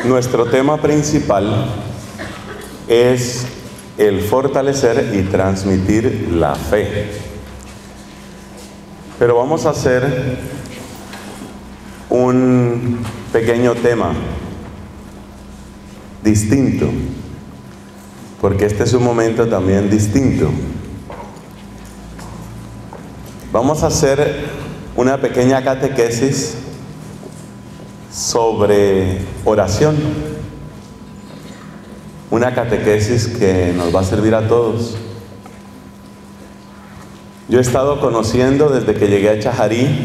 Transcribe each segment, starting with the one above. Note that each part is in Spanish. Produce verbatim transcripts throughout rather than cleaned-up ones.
Nuestro tema principal es el fortalecer y transmitir la fe. Pero vamos a hacer un pequeño tema distinto, porque este es un momento también distinto. Vamos a hacer una pequeña catequesis sobre oración, una catequesis que nos va a servir a todos. Yo he estado conociendo desde que llegué a Chajarí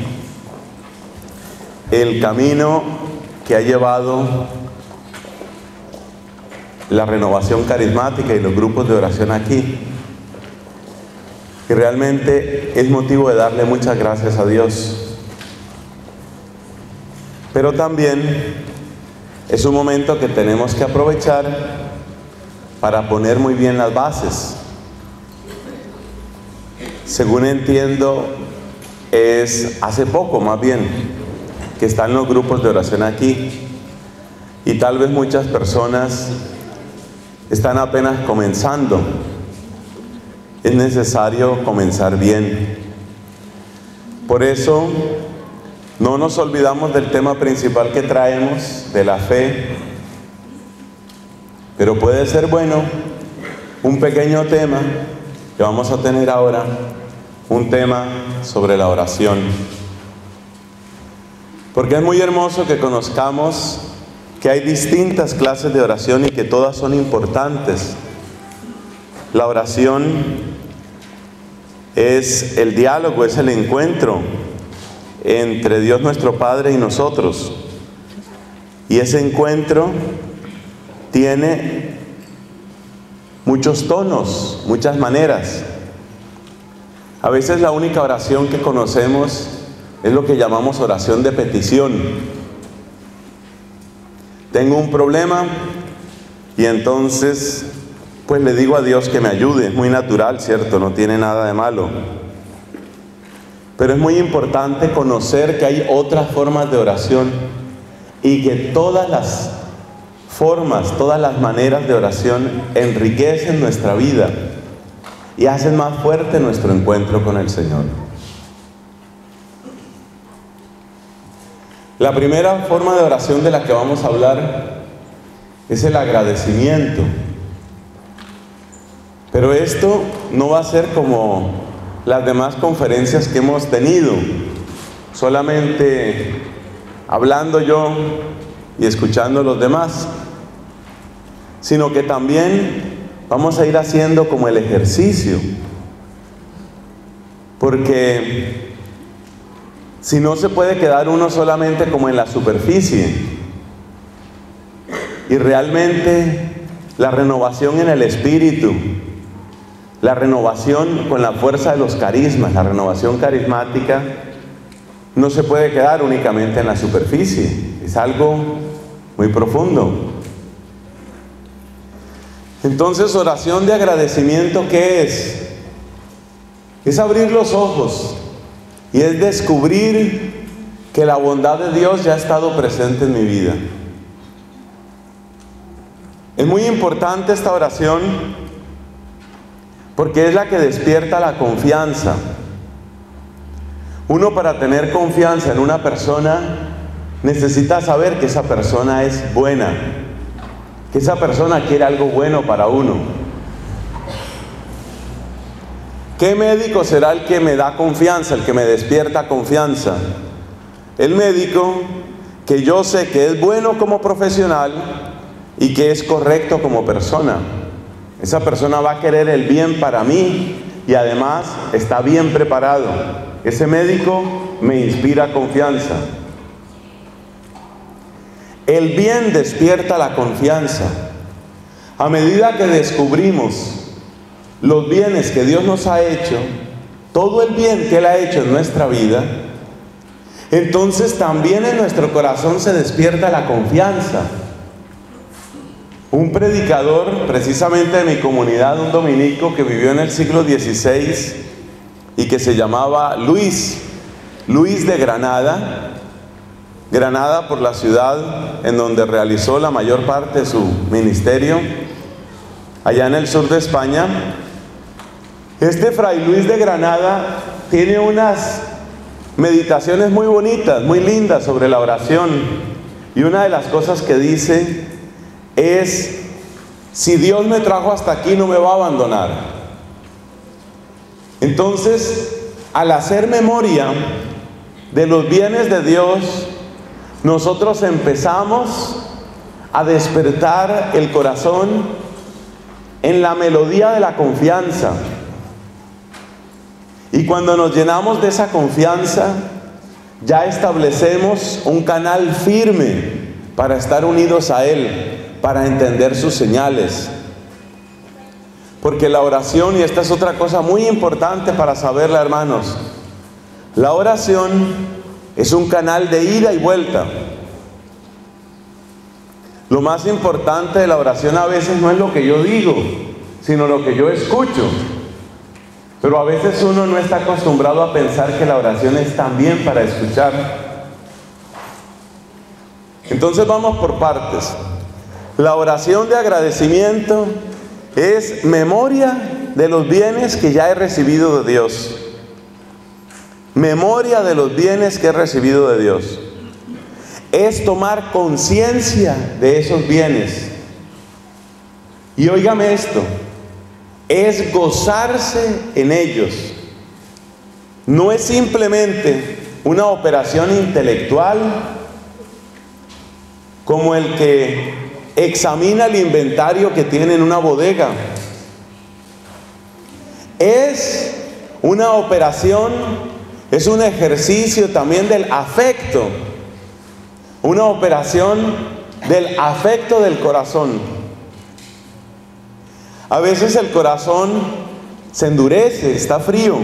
el camino que ha llevado la renovación carismática y los grupos de oración aquí, y realmente es motivo de darle muchas gracias a Dios. Pero también es un momento que tenemos que aprovechar para poner muy bien las bases. Según entiendo, es hace poco más bien que están los grupos de oración aquí, y tal vez muchas personas están apenas comenzando. Es necesario comenzar bien. Por eso no nos olvidamos del tema principal que traemos, de la fe, pero puede ser bueno un pequeño tema que vamos a tener ahora, un tema sobre la oración. Porque es muy hermoso que conozcamos que hay distintas clases de oración y que todas son importantes. La oración es el diálogo, es el encuentro entre Dios nuestro Padre y nosotros. Y ese encuentro tiene muchos tonos, muchas maneras. A veces la única oración que conocemos es lo que llamamos oración de petición. Tengo un problema y entonces pues le digo a Dios que me ayude. Es muy natural, ¿cierto? No tiene nada de malo. Pero es muy importante conocer que hay otras formas de oración y que todas las formas, todas las maneras de oración enriquecen nuestra vida y hacen más fuerte nuestro encuentro con el Señor. La primera forma de oración de la que vamos a hablar es el agradecimiento. Pero esto no va a ser como las demás conferencias que hemos tenido, solamente hablando yo y escuchando a los demás, sino que también vamos a ir haciendo como el ejercicio, porque si no se puede quedar uno solamente como en la superficie, y realmente la renovación en el espíritu, la renovación con la fuerza de los carismas, la renovación carismática, no se puede quedar únicamente en la superficie, es algo muy profundo. Entonces, oración de agradecimiento, ¿qué es? Es abrir los ojos y es descubrir que la bondad de Dios ya ha estado presente en mi vida. Es muy importante esta oración porque es la que despierta la confianza. Uno, para tener confianza en una persona, necesita saber que esa persona es buena, que esa persona quiere algo bueno para uno. ¿Qué médico será el que me da confianza, el que me despierta confianza? El médico que yo sé que es bueno como profesional y que es correcto como persona. Esa persona va a querer el bien para mí y además está bien preparado. Ese médico me inspira confianza. El bien despierta la confianza. A medida que descubrimos los bienes que Dios nos ha hecho, todo el bien que Él ha hecho en nuestra vida, entonces también en nuestro corazón se despierta la confianza. Un predicador, precisamente de mi comunidad, un dominico que vivió en el siglo dieciséis y que se llamaba Luis, Luis de Granada, Granada, por la ciudad en donde realizó la mayor parte de su ministerio, allá en el sur de España. Este Fray Luis de Granada tiene unas meditaciones muy bonitas, muy lindas sobre la oración. Y una de las cosas que dice es: si Dios me trajo hasta aquí, no me va a abandonar. Entonces, al hacer memoria de los bienes de Dios, nosotros empezamos a despertar el corazón en la melodía de la confianza. Y cuando nos llenamos de esa confianza, ya establecemos un canal firme para estar unidos a Él, para entender sus señales. Porque la oración, y esta es otra cosa muy importante para saberla, hermanos, la oración es un canal de ida y vuelta. Lo más importante de la oración a veces no es lo que yo digo, sino lo que yo escucho. Pero a veces uno no está acostumbrado a pensar que la oración es también para escuchar. Entonces vamos por partes. La oración de agradecimiento es memoria de los bienes que ya he recibido de Dios. Memoria de los bienes que he recibido de Dios. Es tomar conciencia de esos bienes. Y óigame esto, es gozarse en ellos. No es simplemente una operación intelectual como el que examina el inventario que tiene en una bodega. Es una operación, es un ejercicio también del afecto, una operación del afecto del corazón. A veces el corazón se endurece, está frío.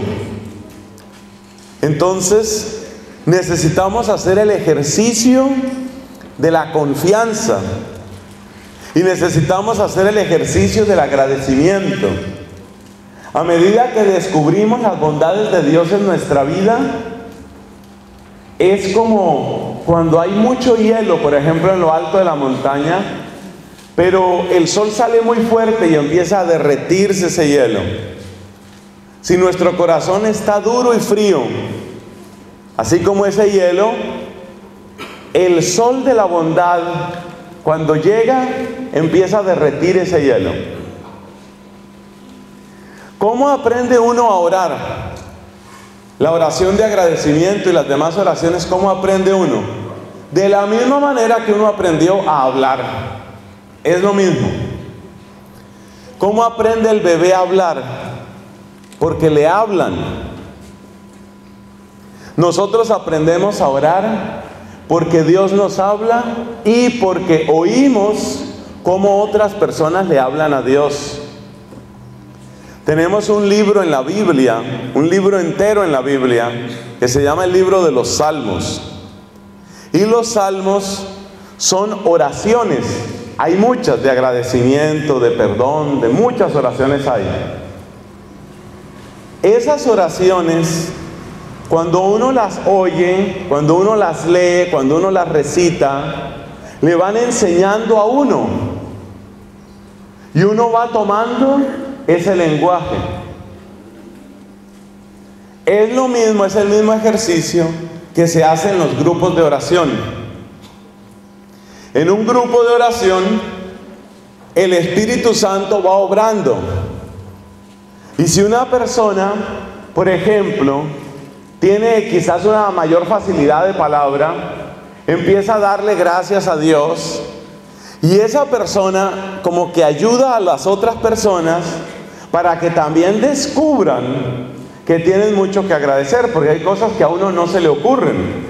Entonces necesitamos hacer el ejercicio de la confianza y necesitamos hacer el ejercicio del agradecimiento. A medida que descubrimos las bondades de Dios en nuestra vida, es como cuando hay mucho hielo, por ejemplo, en lo alto de la montaña, pero el sol sale muy fuerte y empieza a derretirse ese hielo. Si nuestro corazón está duro y frío, así como ese hielo, el sol de la bondad, cuando llega, empieza a derretir ese hielo. ¿Cómo aprende uno a orar? La oración de agradecimiento y las demás oraciones, ¿cómo aprende uno? De la misma manera que uno aprendió a hablar. Es lo mismo. ¿Cómo aprende el bebé a hablar? Porque le hablan. Nosotros aprendemos a orar porque Dios nos habla y porque oímos cómo otras personas le hablan a Dios. Tenemos un libro en la Biblia, un libro entero en la Biblia, que se llama el libro de los Salmos. Y los Salmos son oraciones. Hay muchas de agradecimiento, de perdón, de muchas oraciones hay. Esas oraciones, cuando uno las oye, cuando uno las lee, cuando uno las recita, le van enseñando a uno. Y uno va tomando ese lenguaje. Es lo mismo, es el mismo ejercicio que se hace en los grupos de oración. En un grupo de oración, el Espíritu Santo va obrando. Y si una persona, por ejemplo, tiene quizás una mayor facilidad de palabra, empieza a darle gracias a Dios, y esa persona como que ayuda a las otras personas para que también descubran que tienen mucho que agradecer, porque hay cosas que a uno no se le ocurren.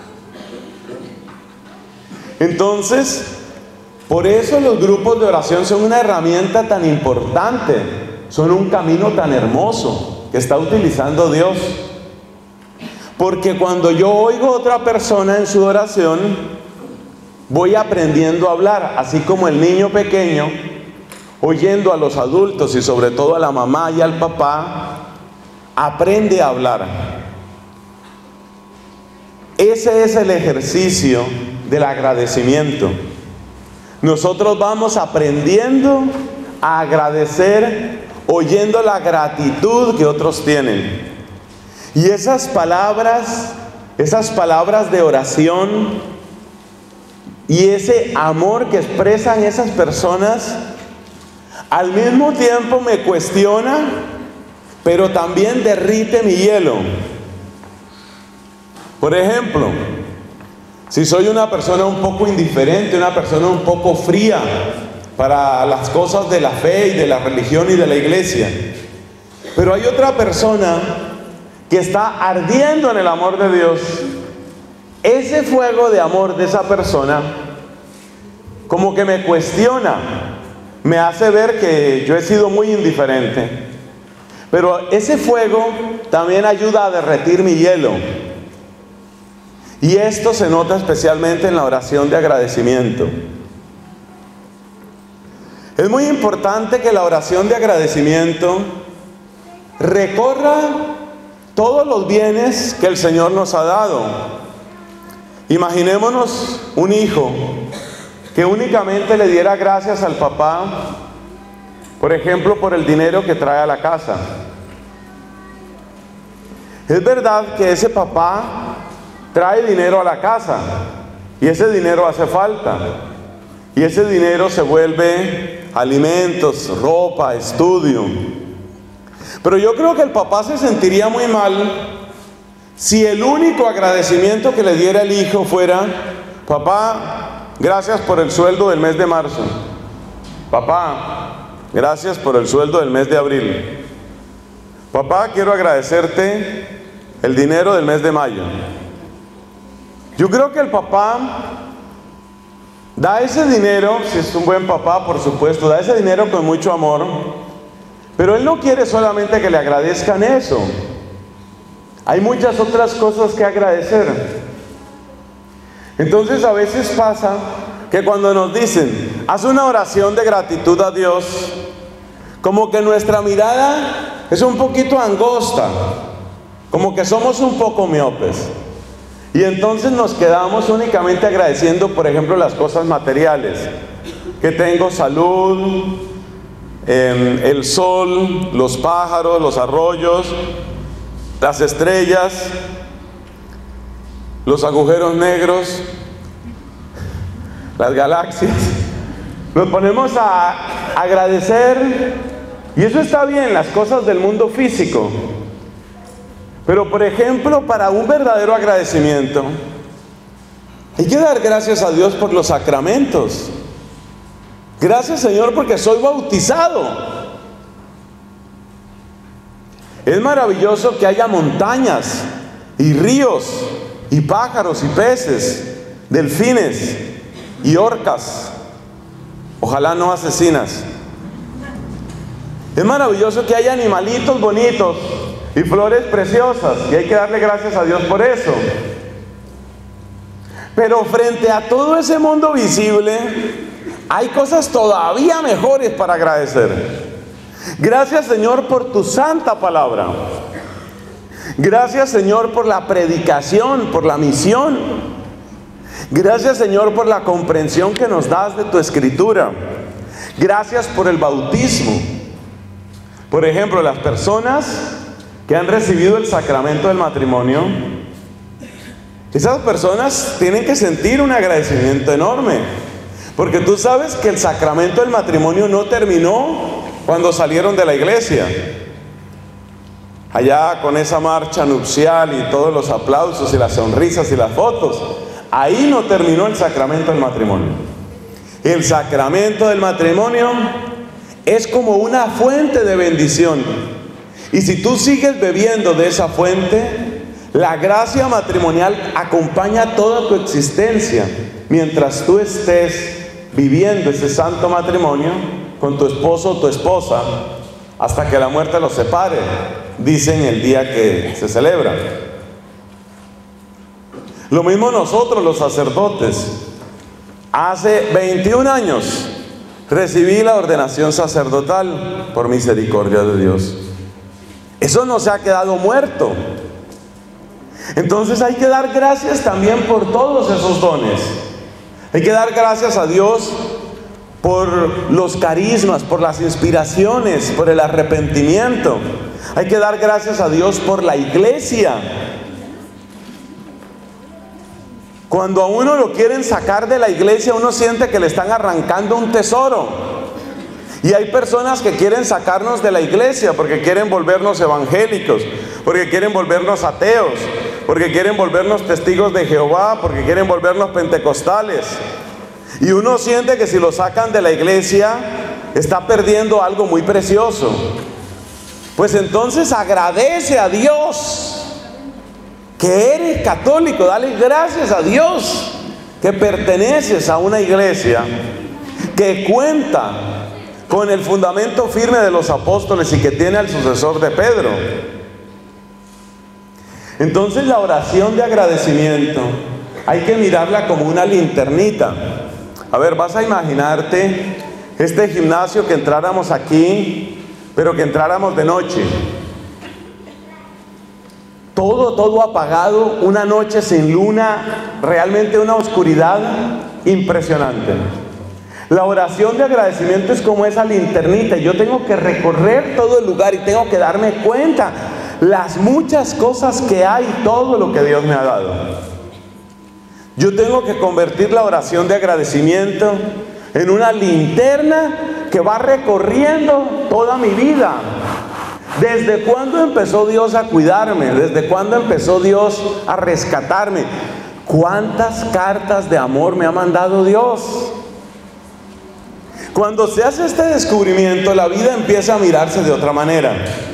Entonces, por eso los grupos de oración son una herramienta tan importante, son un camino tan hermoso que está utilizando Dios. Porque cuando yo oigo a otra persona en su oración, voy aprendiendo a hablar, así como el niño pequeño, oyendo a los adultos y sobre todo a la mamá y al papá, aprende a hablar. ese es el ejercicio del agradecimiento. Nosotros vamos aprendiendo a agradecer oyendo la gratitud que otros tienen. Y esas palabras, esas palabras de oración y ese amor que expresan esas personas, al mismo tiempo me cuestiona, pero también derrite mi hielo. Por ejemplo, si soy una persona un poco indiferente, una persona un poco fría para las cosas de la fe y de la religión y de la iglesia, pero hay otra persona que está ardiendo en el amor de Dios, ese fuego de amor de esa persona como que me cuestiona, me hace ver que yo he sido muy indiferente, pero ese fuego también ayuda a derretir mi hielo. Y esto se nota especialmente en la oración de agradecimiento. Es muy importante que la oración de agradecimiento recorra todos los bienes que el Señor nos ha dado. Imaginémonos un hijo que únicamente le diera gracias al papá, por ejemplo, por el dinero que trae a la casa. Es verdad que ese papá trae dinero a la casa y ese dinero hace falta, y ese dinero se vuelve alimentos, ropa, estudio. Pero yo creo que el papá se sentiría muy mal si el único agradecimiento que le diera el hijo fuera: papá, gracias por el sueldo del mes de marzo. Papá, gracias por el sueldo del mes de abril. Papá, quiero agradecerte el dinero del mes de mayo. Yo creo que el papá da ese dinero, si es un buen papá, por supuesto, da ese dinero con mucho amor, pero él no quiere solamente que le agradezcan eso. Hay muchas otras cosas que agradecer. Entonces a veces pasa que cuando nos dicen, haz una oración de gratitud a Dios, como que nuestra mirada es un poquito angosta, como que somos un poco miopes. Y entonces nos quedamos únicamente agradeciendo, por ejemplo, las cosas materiales. Que tengo salud, eh, el sol, los pájaros, los arroyos, las estrellas, los agujeros negros, las galaxias. Nos ponemos a agradecer, y eso está bien, las cosas del mundo físico. Pero por ejemplo, para un verdadero agradecimiento, hay que dar gracias a Dios por los sacramentos. Gracias, Señor, porque soy bautizado. Es maravilloso que haya montañas y ríos y pájaros y peces, delfines y orcas, ojalá no asesinas. Es maravilloso que haya animalitos bonitos y flores preciosas, y hay que darle gracias a Dios por eso. Pero frente a todo ese mundo visible, hay cosas todavía mejores para agradecer. Gracias, Señor, por tu santa palabra. Gracias, Señor, por la predicación, por la misión. Gracias, Señor, por la comprensión que nos das de tu escritura. Gracias por el bautismo. Por ejemplo, las personas que han recibido el sacramento del matrimonio, esas personas tienen que sentir un agradecimiento enorme, porque tú sabes que el sacramento del matrimonio no terminó cuando salieron de la iglesia, allá con esa marcha nupcial y todos los aplausos y las sonrisas y las fotos. Ahí no terminó el sacramento del matrimonio. El sacramento del matrimonio es como una fuente de bendición. Y si tú sigues bebiendo de esa fuente, la gracia matrimonial acompaña toda tu existencia mientras tú estés viviendo ese santo matrimonio con tu esposo o tu esposa, hasta que la muerte los separe, dicen el día que se celebra. Lo mismo nosotros los sacerdotes. Hace veintiún años recibí la ordenación sacerdotal por misericordia de Dios. Eso no se ha quedado muerto. Entonces hay que dar gracias también por todos esos dones. Hay que dar gracias a Dios por los carismas, por las inspiraciones, por el arrepentimiento. Hay que dar gracias a Dios por la iglesia. Cuando a uno lo quieren sacar de la iglesia, uno siente que le están arrancando un tesoro. Y hay personas que quieren sacarnos de la iglesia porque quieren volvernos evangélicos, porque quieren volvernos ateos, porque quieren volvernos testigos de Jehová, porque quieren volvernos pentecostales. Y uno siente que si lo sacan de la iglesia, está perdiendo algo muy precioso. Pues entonces agradece a Dios que eres católico, dale gracias a Dios que perteneces a una iglesia que cuenta con el fundamento firme de los apóstoles y que tiene al sucesor de Pedro. Entonces la oración de agradecimiento hay que mirarla como una linternita. A ver, vas a imaginarte este gimnasio, que entráramos aquí, pero que entráramos de noche. Todo, todo apagado, una noche sin luna, realmente una oscuridad impresionante. La oración de agradecimiento es como esa linternita. Yo tengo que recorrer todo el lugar y tengo que darme cuenta las muchas cosas que hay, todo lo que Dios me ha dado. Yo tengo que convertir la oración de agradecimiento en una linterna que va recorriendo toda mi vida. ¿Desde cuándo empezó Dios a cuidarme? ¿Desde cuándo empezó Dios a rescatarme? ¿Cuántas cartas de amor me ha mandado Dios? Cuando se hace este descubrimiento, la vida empieza a mirarse de otra manera.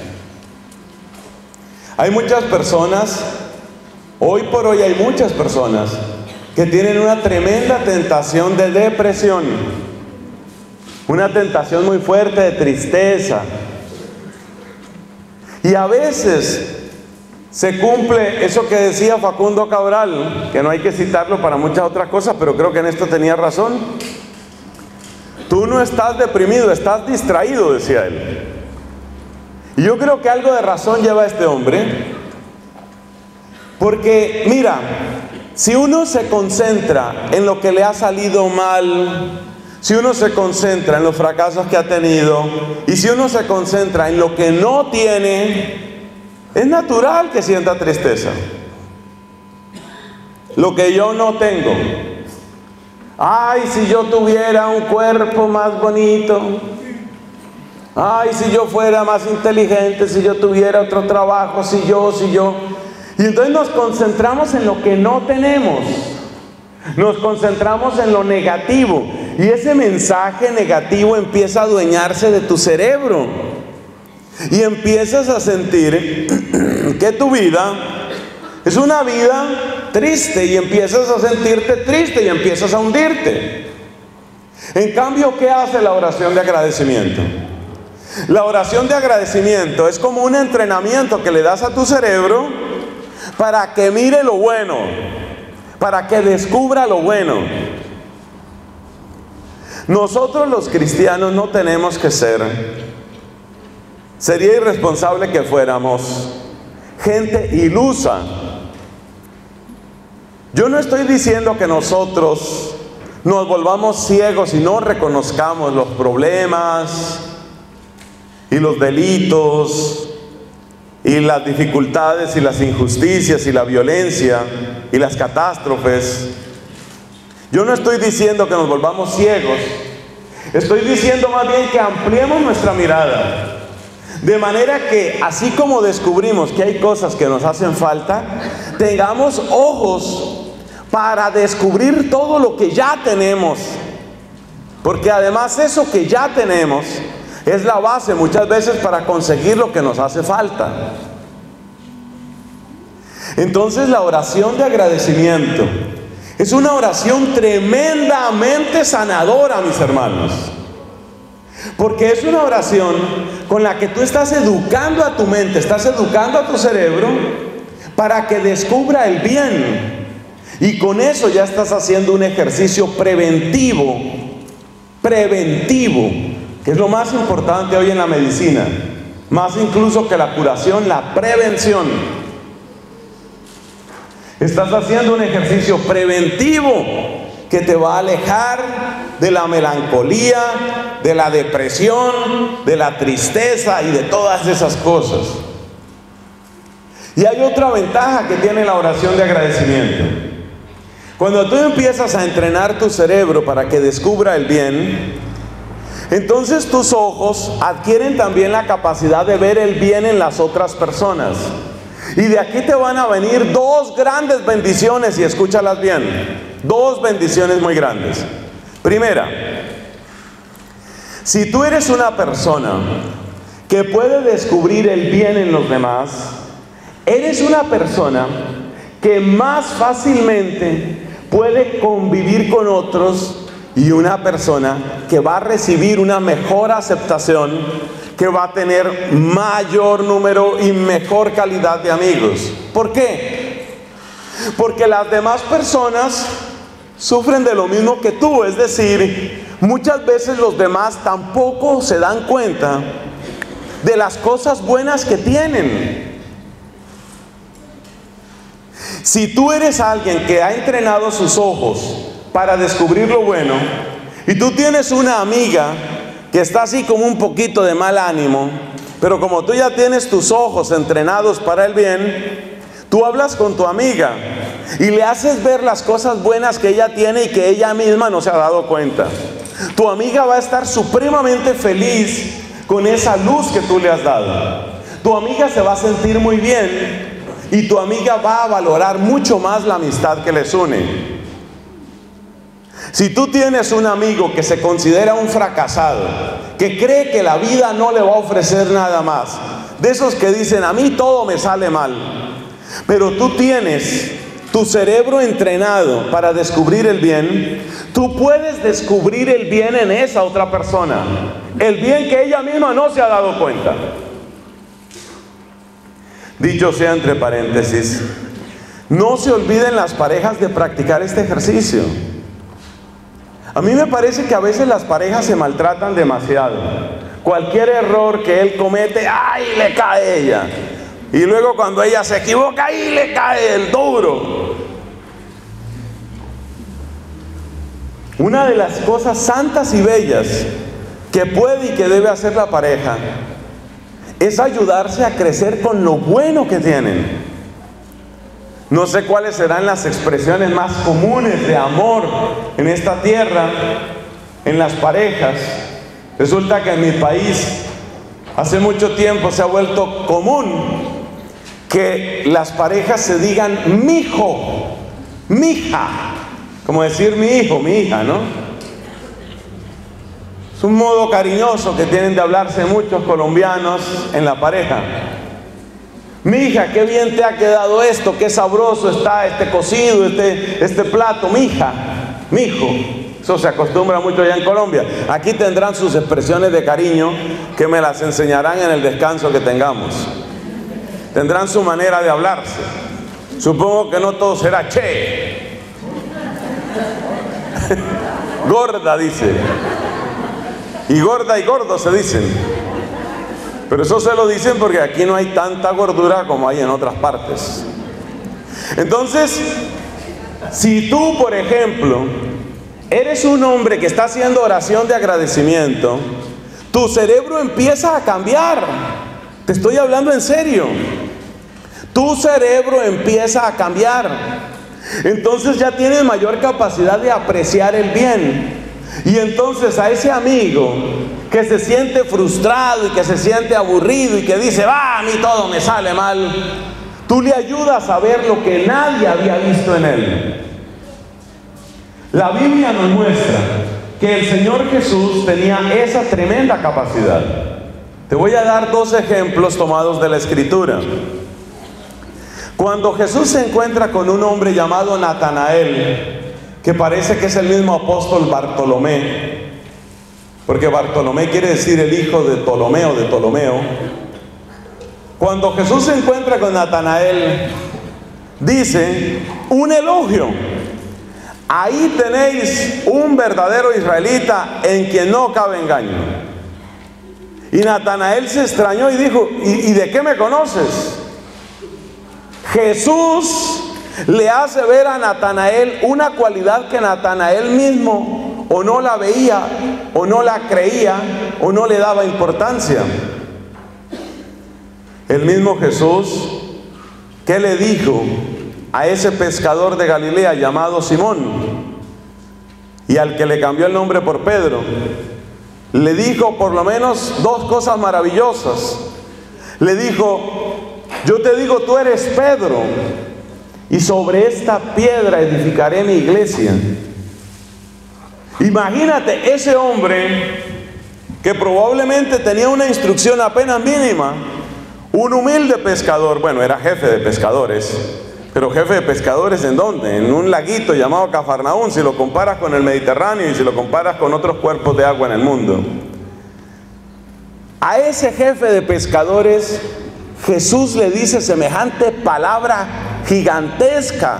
Hay muchas personas, hoy por hoy hay muchas personas que tienen una tremenda tentación de depresión, una tentación muy fuerte de tristeza. Y a veces se cumple eso que decía Facundo Cabral, que no hay que citarlo para muchas otras cosas, pero creo que en esto tenía razón. Tú no estás deprimido, estás distraído, decía él. Y yo creo que algo de razón lleva a este hombre, porque mira, si uno se concentra en lo que le ha salido mal, si uno se concentra en los fracasos que ha tenido, y si uno se concentra en lo que no tiene, es natural que sienta tristeza. Lo que yo no tengo. Ay, si yo tuviera un cuerpo más bonito. Ay, si yo fuera más inteligente, si yo tuviera otro trabajo, si yo, si yo. Y entonces nos concentramos en lo que no tenemos. Nos concentramos en lo negativo. Y ese mensaje negativo empieza a adueñarse de tu cerebro. Y empiezas a sentir que tu vida es una vida triste. Y empiezas a sentirte triste y empiezas a hundirte. En cambio, ¿qué hace la oración de agradecimiento? La oración de agradecimiento es como un entrenamiento que le das a tu cerebro para que mire lo bueno, para que descubra lo bueno. Nosotros los cristianos no tenemos que ser, sería irresponsable que fuéramos gente ilusa. Yo no estoy diciendo que nosotros nos volvamos ciegos y no reconozcamos los problemas y los delitos y las dificultades y las injusticias y la violencia y las catástrofes. Yo no estoy diciendo que nos volvamos ciegos. Estoy diciendo más bien que ampliemos nuestra mirada, de manera que así como descubrimos que hay cosas que nos hacen falta, tengamos ojos para descubrir todo lo que ya tenemos, porque además eso que ya tenemos es la base muchas veces para conseguir lo que nos hace falta. Entonces la oración de agradecimiento es una oración tremendamente sanadora, mis hermanos, porque es una oración con la que tú estás educando a tu mente, estás educando a tu cerebro para que descubra el bien, y con eso ya estás haciendo un ejercicio preventivo, preventivo, que es lo más importante hoy en la medicina, más incluso que la curación, la prevención. Estás haciendo un ejercicio preventivo que te va a alejar de la melancolía, de la depresión, de la tristeza y de todas esas cosas. Y hay otra ventaja que tiene la oración de agradecimiento. Cuando tú empiezas a entrenar tu cerebro para que descubra el bien, entonces tus ojos adquieren también la capacidad de ver el bien en las otras personas. Y de aquí te van a venir dos grandes bendiciones, y escúchalas bien. Dos bendiciones muy grandes. Primera, si tú eres una persona que puede descubrir el bien en los demás, eres una persona que más fácilmente puede convivir con otros y una persona que va a recibir una mejor aceptación, que va a tener mayor número y mejor calidad de amigos. ¿Por qué? Porque las demás personas sufren de lo mismo que tú, es decir, muchas veces los demás tampoco se dan cuenta de las cosas buenas que tienen. Si tú eres alguien que ha entrenado sus ojos para descubrir lo bueno, y tú tienes una amiga que está así como un poquito de mal ánimo, pero como tú ya tienes tus ojos entrenados para el bien, tú hablas con tu amiga y le haces ver las cosas buenas que ella tiene y que ella misma no se ha dado cuenta. Tu amiga va a estar supremamente feliz con esa luz que tú le has dado. Tu amiga se va a sentir muy bien y tu amiga va a valorar mucho más la amistad que les une. Si tú tienes un amigo que se considera un fracasado, que cree que la vida no le va a ofrecer nada más, de esos que dicen, a mí todo me sale mal, pero tú tienes tu cerebro entrenado para descubrir el bien, tú puedes descubrir el bien en esa otra persona, el bien que ella misma no se ha dado cuenta. Dicho sea entre paréntesis, no se olviden las parejas de practicar este ejercicio. A mí me parece que a veces las parejas se maltratan demasiado. Cualquier error que él comete, ¡ay!, le cae ella. Y luego cuando ella se equivoca, ¡ay!, le cae el duro. Una de las cosas santas y bellas que puede y que debe hacer la pareja es ayudarse a crecer con lo bueno que tienen. No sé cuáles serán las expresiones más comunes de amor en esta tierra, en las parejas. Resulta que en mi país hace mucho tiempo se ha vuelto común que las parejas se digan mijo, mija, como decir mi hijo, mi hija, ¿no? Es un modo cariñoso que tienen de hablarse muchos colombianos en la pareja. Mi hija, qué bien te ha quedado esto, qué sabroso está este cocido, este, este plato, mi hija, mi hijo. Eso se acostumbra mucho allá en Colombia. Aquí tendrán sus expresiones de cariño que me las enseñarán en el descanso que tengamos. Tendrán su manera de hablarse. Supongo que no todo será che. Gorda, dice. Y gorda y gordo se dicen. Pero eso se lo dicen porque aquí no hay tanta gordura como hay en otras partes. Entonces, si tú, por ejemplo, eres un hombre que está haciendo oración de agradecimiento, tu cerebro empieza a cambiar. Te estoy hablando en serio. Tu cerebro empieza a cambiar. Entonces ya tienes mayor capacidad de apreciar el bien. Y entonces a ese amigo que se siente frustrado y que se siente aburrido y que dice, va, a mí todo me sale mal, tú le ayudas a ver lo que nadie había visto en él. La Biblia nos muestra que el Señor Jesús tenía esa tremenda capacidad. Te voy a dar dos ejemplos tomados de la Escritura. Cuando Jesús se encuentra con un hombre llamado Natanael, que parece que es el mismo apóstol Bartolomé, porque Bartolomé quiere decir el hijo de Ptolomeo, de Ptolomeo. Cuando Jesús se encuentra con Natanael, dice un elogio. Ahí tenéis un verdadero israelita en quien no cabe engaño. Y Natanael se extrañó y dijo, ¿y, y de qué me conoces? Jesús, Le hace ver a Natanael una cualidad que Natanael mismo o no la veía, o no la creía, o no le daba importancia. El mismo Jesús, ¿qué le dijo a ese pescador de Galilea llamado Simón? Y al que le cambió el nombre por Pedro. Le dijo por lo menos dos cosas maravillosas. Le dijo: yo te digo, tú eres Pedro, y sobre esta piedra edificaré mi iglesia. Imagínate ese hombre que probablemente tenía una instrucción apenas mínima, un humilde pescador, bueno, era jefe de pescadores, pero jefe de pescadores ¿en dónde? En un laguito llamado Cafarnaún, si lo comparas con el Mediterráneo y si lo comparas con otros cuerpos de agua en el mundo. A ese jefe de pescadores Jesús le dice semejante palabra gigantesca: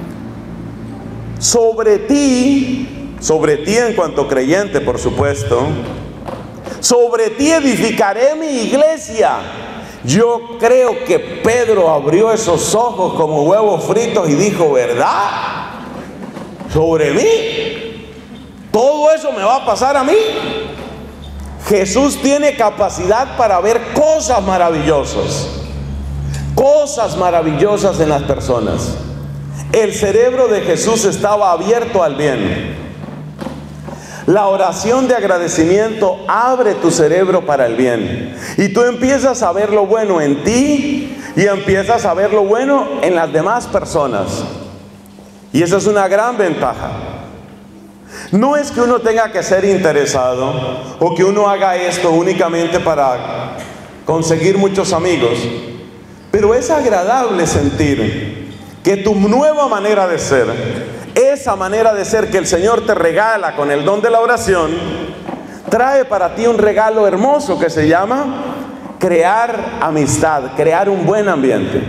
sobre ti, sobre ti en cuanto creyente, por supuesto, sobre ti edificaré mi iglesia. Yo creo que Pedro abrió esos ojos como huevos fritos y dijo: ¿verdad? ¿Sobre mí? ¿Todo eso me va a pasar a mí? Jesús tiene capacidad para ver cosas maravillosas, cosas maravillosas en las personas. El cerebro de Jesús estaba abierto al bien. La oración de agradecimiento abre tu cerebro para el bien. Y tú empiezas a ver lo bueno en ti y empiezas a ver lo bueno en las demás personas. Y esa es una gran ventaja. No es que uno tenga que ser interesado o que uno haga esto únicamente para conseguir muchos amigos, pero es agradable sentir que tu nueva manera de ser, esa manera de ser que el Señor te regala con el don de la oración, trae para ti un regalo hermoso que se llama crear amistad, crear un buen ambiente.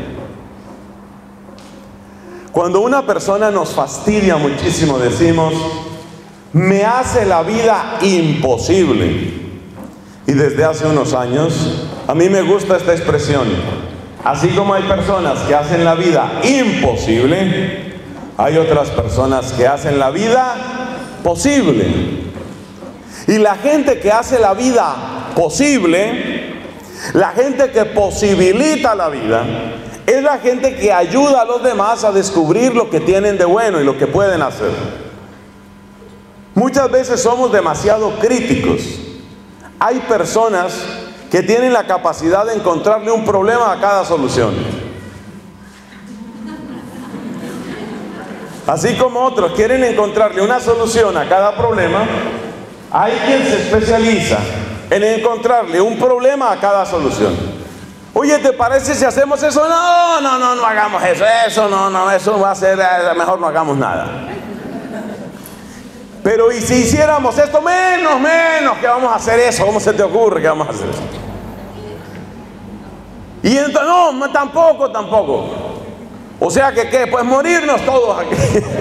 Cuando una persona nos fastidia muchísimo, decimos: me hace la vida imposible. Y desde hace unos años a mí me gusta esta expresión. Así como hay personas que hacen la vida imposible, hay otras personas que hacen la vida posible. Y la gente que hace la vida posible, la gente que posibilita la vida, es la gente que ayuda a los demás a descubrir lo que tienen de bueno y lo que pueden hacer. Muchas veces somos demasiado críticos. Hay personas que tienen la capacidad de encontrarle un problema a cada solución. Así como otros quieren encontrarle una solución a cada problema, hay quien se especializa en encontrarle un problema a cada solución. Oye, ¿te parece si hacemos eso? No, no, no, no hagamos eso, eso no, no, eso va a ser, mejor no hagamos nada. Pero ¿y si hiciéramos esto? Menos, menos, que vamos a hacer eso. ¿Cómo se te ocurre que vamos a hacer eso? Y entonces, no, tampoco, tampoco. O sea que, ¿qué? Pues morirnos todos aquí.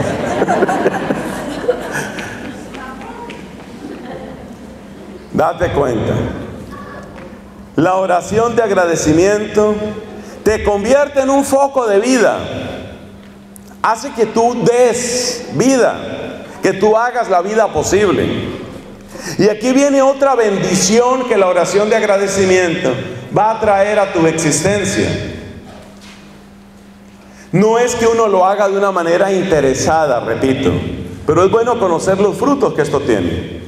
Date cuenta. La oración de agradecimiento te convierte en un foco de vida. Hace que tú des vida, que tú hagas la vida posible. Y aquí viene otra bendición que la oración de agradecimiento va a traer a tu existencia. No es que uno lo haga de una manera interesada, repito, pero es bueno conocer los frutos que esto tiene.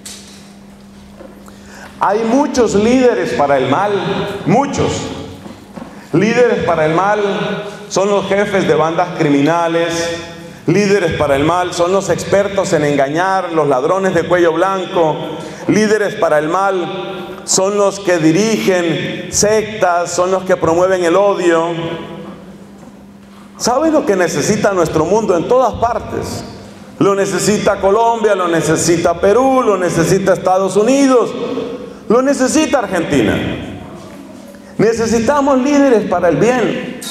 Hay muchos líderes para el mal, muchos. Líderes para el mal son los jefes de bandas criminales. Líderes para el mal son los expertos en engañar, los ladrones de cuello blanco. Líderes para el mal son los que dirigen sectas, son los que promueven el odio. ¿Saben lo que necesita nuestro mundo en todas partes? Lo necesita Colombia, lo necesita Perú, lo necesita Estados Unidos, lo necesita Argentina. Necesitamos líderes para el bien.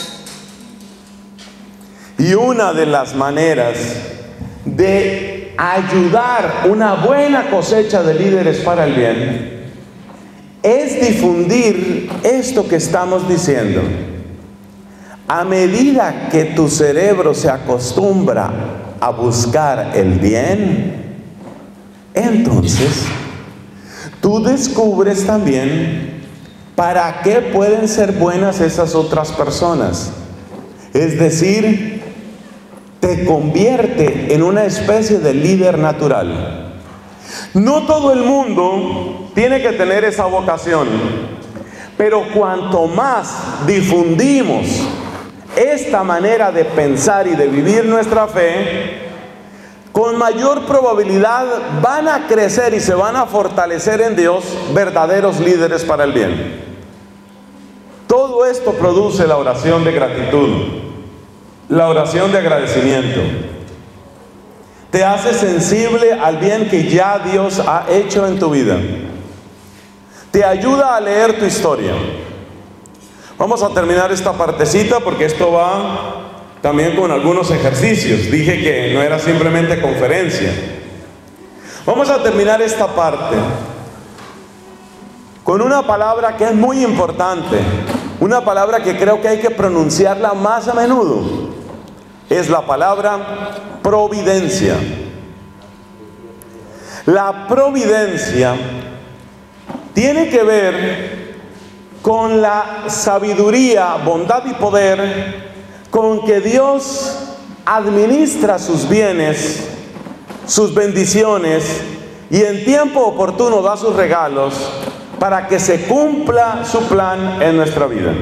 Y una de las maneras de ayudar una buena cosecha de líderes para el bien es difundir esto que estamos diciendo. a medida que tu cerebro se acostumbra a buscar el bien, entonces tú descubres también para qué pueden ser buenas esas otras personas. Es decir, te convierte en una especie de líder natural. No todo el mundo tiene que tener esa vocación, pero cuanto más difundimos esta manera de pensar y de vivir nuestra fe, con mayor probabilidad van a crecer y se van a fortalecer en Dios verdaderos líderes para el bien. Todo esto produce la oración de gratitud, la oración de agradecimiento. Te hace sensible al bien que ya Dios ha hecho en tu vida. Te ayuda a leer tu historia. Vamos a terminar esta partecita porque esto va también con algunos ejercicios. Dije que no era simplemente conferencia. Vamos a terminar esta parte con una palabra que es muy importante, una palabra que creo que hay que pronunciarla más a menudo. Es la palabra providencia. La providencia tiene que ver con la sabiduría, bondad y poder con que Dios administra sus bienes, sus bendiciones, y en tiempo oportuno da sus regalos para que se cumpla su plan en nuestra vida.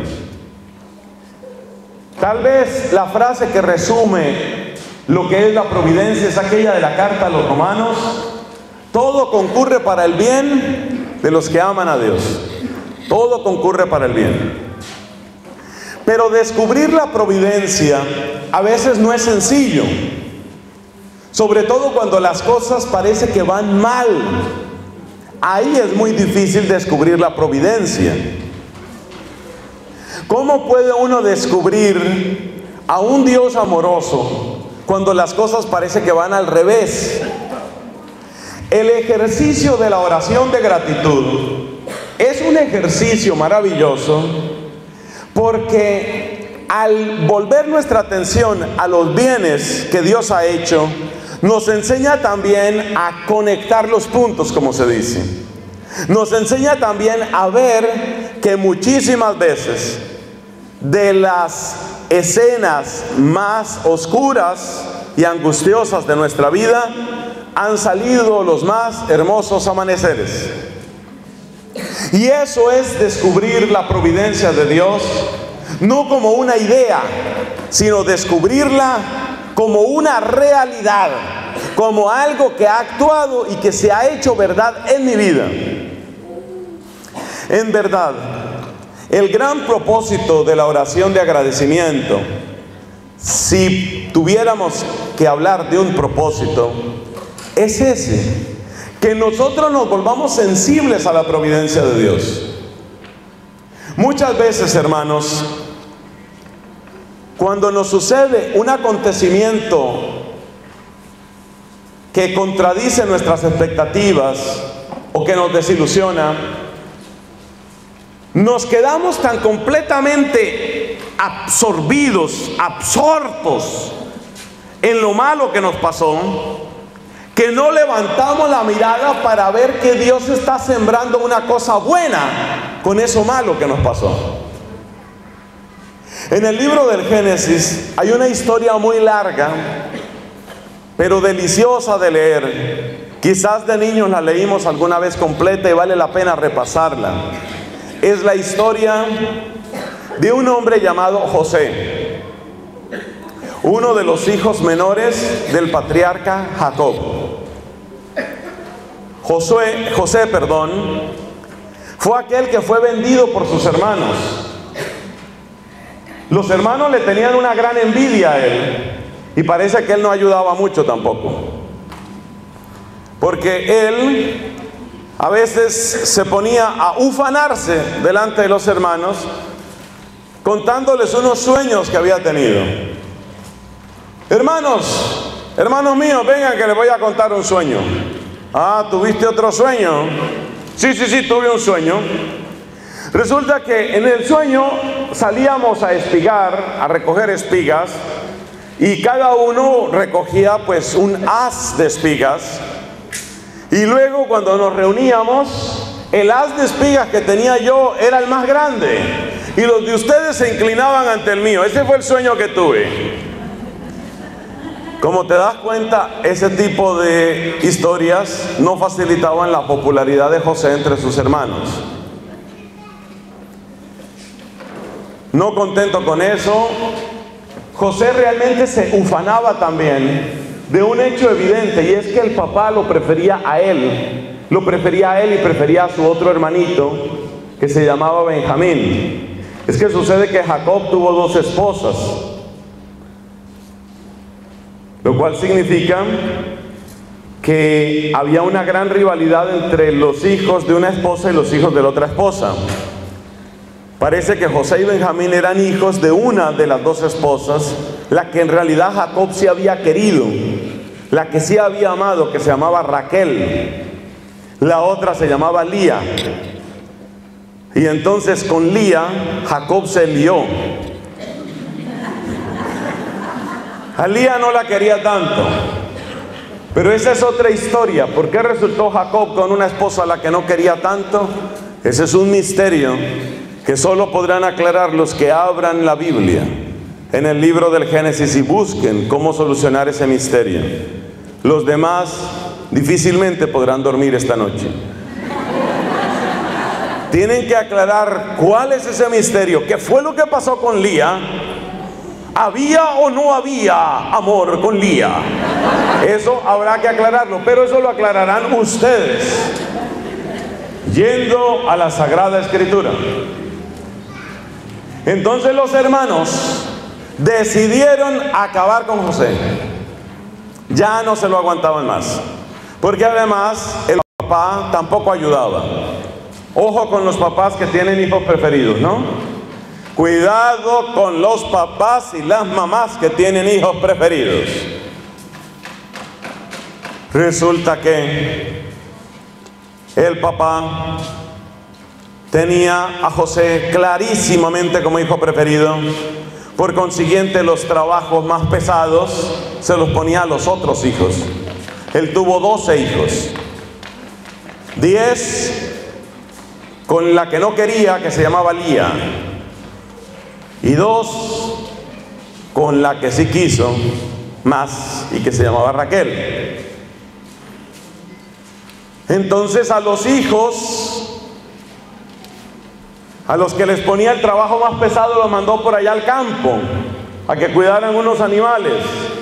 Tal vez la frase que resume lo que es la providencia es aquella de la carta a los romanos: todo concurre para el bien de los que aman a Dios. Todo concurre para el bien. Pero descubrir la providencia a veces no es sencillo, sobre todo cuando las cosas parece que van mal. Ahí es muy difícil descubrir la providencia. ¿Cómo puede uno descubrir a un Dios amoroso cuando las cosas parece que van al revés? El ejercicio de la oración de gratitud es un ejercicio maravilloso, porque al volver nuestra atención a los bienes que Dios ha hecho, nos enseña también a conectar los puntos, como se dice. Nos enseña también a ver que muchísimas veces de las escenas más oscuras y angustiosas de nuestra vida han salido los más hermosos amaneceres. Y eso es descubrir la providencia de Dios, no como una idea, sino descubrirla como una realidad, como algo que ha actuado y que se ha hecho verdad en mi vida. En verdad, el gran propósito de la oración de agradecimiento, si tuviéramos que hablar de un propósito, es ese: que nosotros nos volvamos sensibles a la providencia de Dios. Muchas veces, hermanos, cuando nos sucede un acontecimiento que contradice nuestras expectativas o que nos desilusiona, nos quedamos tan completamente absorbidos, absortos en lo malo que nos pasó, que no levantamos la mirada para ver que Dios está sembrando una cosa buena con eso malo que nos pasó. En el libro del Génesis hay una historia muy larga, pero deliciosa de leer. Quizás de niños la leímos alguna vez completa y vale la pena repasarla. Es la historia de un hombre llamado José, uno de los hijos menores del patriarca Jacob. Josué, José, perdón, fue aquel que fue vendido por sus hermanos. Los hermanos le tenían una gran envidia a él, y parece que él no ayudaba mucho tampoco, porque él a veces se ponía a ufanarse delante de los hermanos, contándoles unos sueños que había tenido. Hermanos, hermanos míos, vengan que les voy a contar un sueño. Ah, ¿tuviste otro sueño? Sí, sí, sí, tuve un sueño. Resulta que en el sueño salíamos a espigar, a recoger espigas, y cada uno recogía pues un haz de espigas, y luego cuando nos reuníamos, el haz de espigas que tenía yo era el más grande, y los de ustedes se inclinaban ante el mío. Ese fue el sueño que tuve. Como te das cuenta, ese tipo de historias no facilitaban la popularidad de José entre sus hermanos. No contento con eso, José realmente se ufanaba también de un hecho evidente, y es que el papá lo prefería a él, lo prefería a él y prefería a su otro hermanito que se llamaba Benjamín. Es que sucede que Jacob tuvo dos esposas, lo cual significa que había una gran rivalidad entre los hijos de una esposa y los hijos de la otra esposa. Parece que José y Benjamín eran hijos de una de las dos esposas, la que en realidad Jacob sí había querido, la que sí había amado, que se llamaba Raquel. La otra se llamaba Lía. Y entonces con Lía, Jacob se lió. A Lía no la quería tanto. Pero esa es otra historia. ¿Por qué resultó Jacob con una esposa a la que no quería tanto? Ese es un misterio que solo podrán aclarar los que abran la Biblia en el libro del Génesis y busquen cómo solucionar ese misterio. Los demás difícilmente podrán dormir esta noche. Tienen que aclarar cuál es ese misterio, qué fue lo que pasó con Lía. ¿Había o no había amor con Lía? Eso habrá que aclararlo, pero eso lo aclararán ustedes yendo a la Sagrada Escritura. Entonces los hermanos decidieron acabar con José. Ya no se lo aguantaban más, porque además el papá tampoco ayudaba. Ojo con los papás que tienen hijos preferidos, ¿no? Cuidado con los papás y las mamás que tienen hijos preferidos. Resulta que el papá tenía a José clarísimamente como hijo preferido. Por consiguiente, los trabajos más pesados se los ponía a los otros hijos. Él tuvo doce hijos. Diez con la que no quería, que se llamaba Lía. Y dos con la que sí quiso más y que se llamaba Raquel. Entonces a los hijos, a los que les ponía el trabajo más pesado, los mandó por allá al campo a que cuidaran unos animales.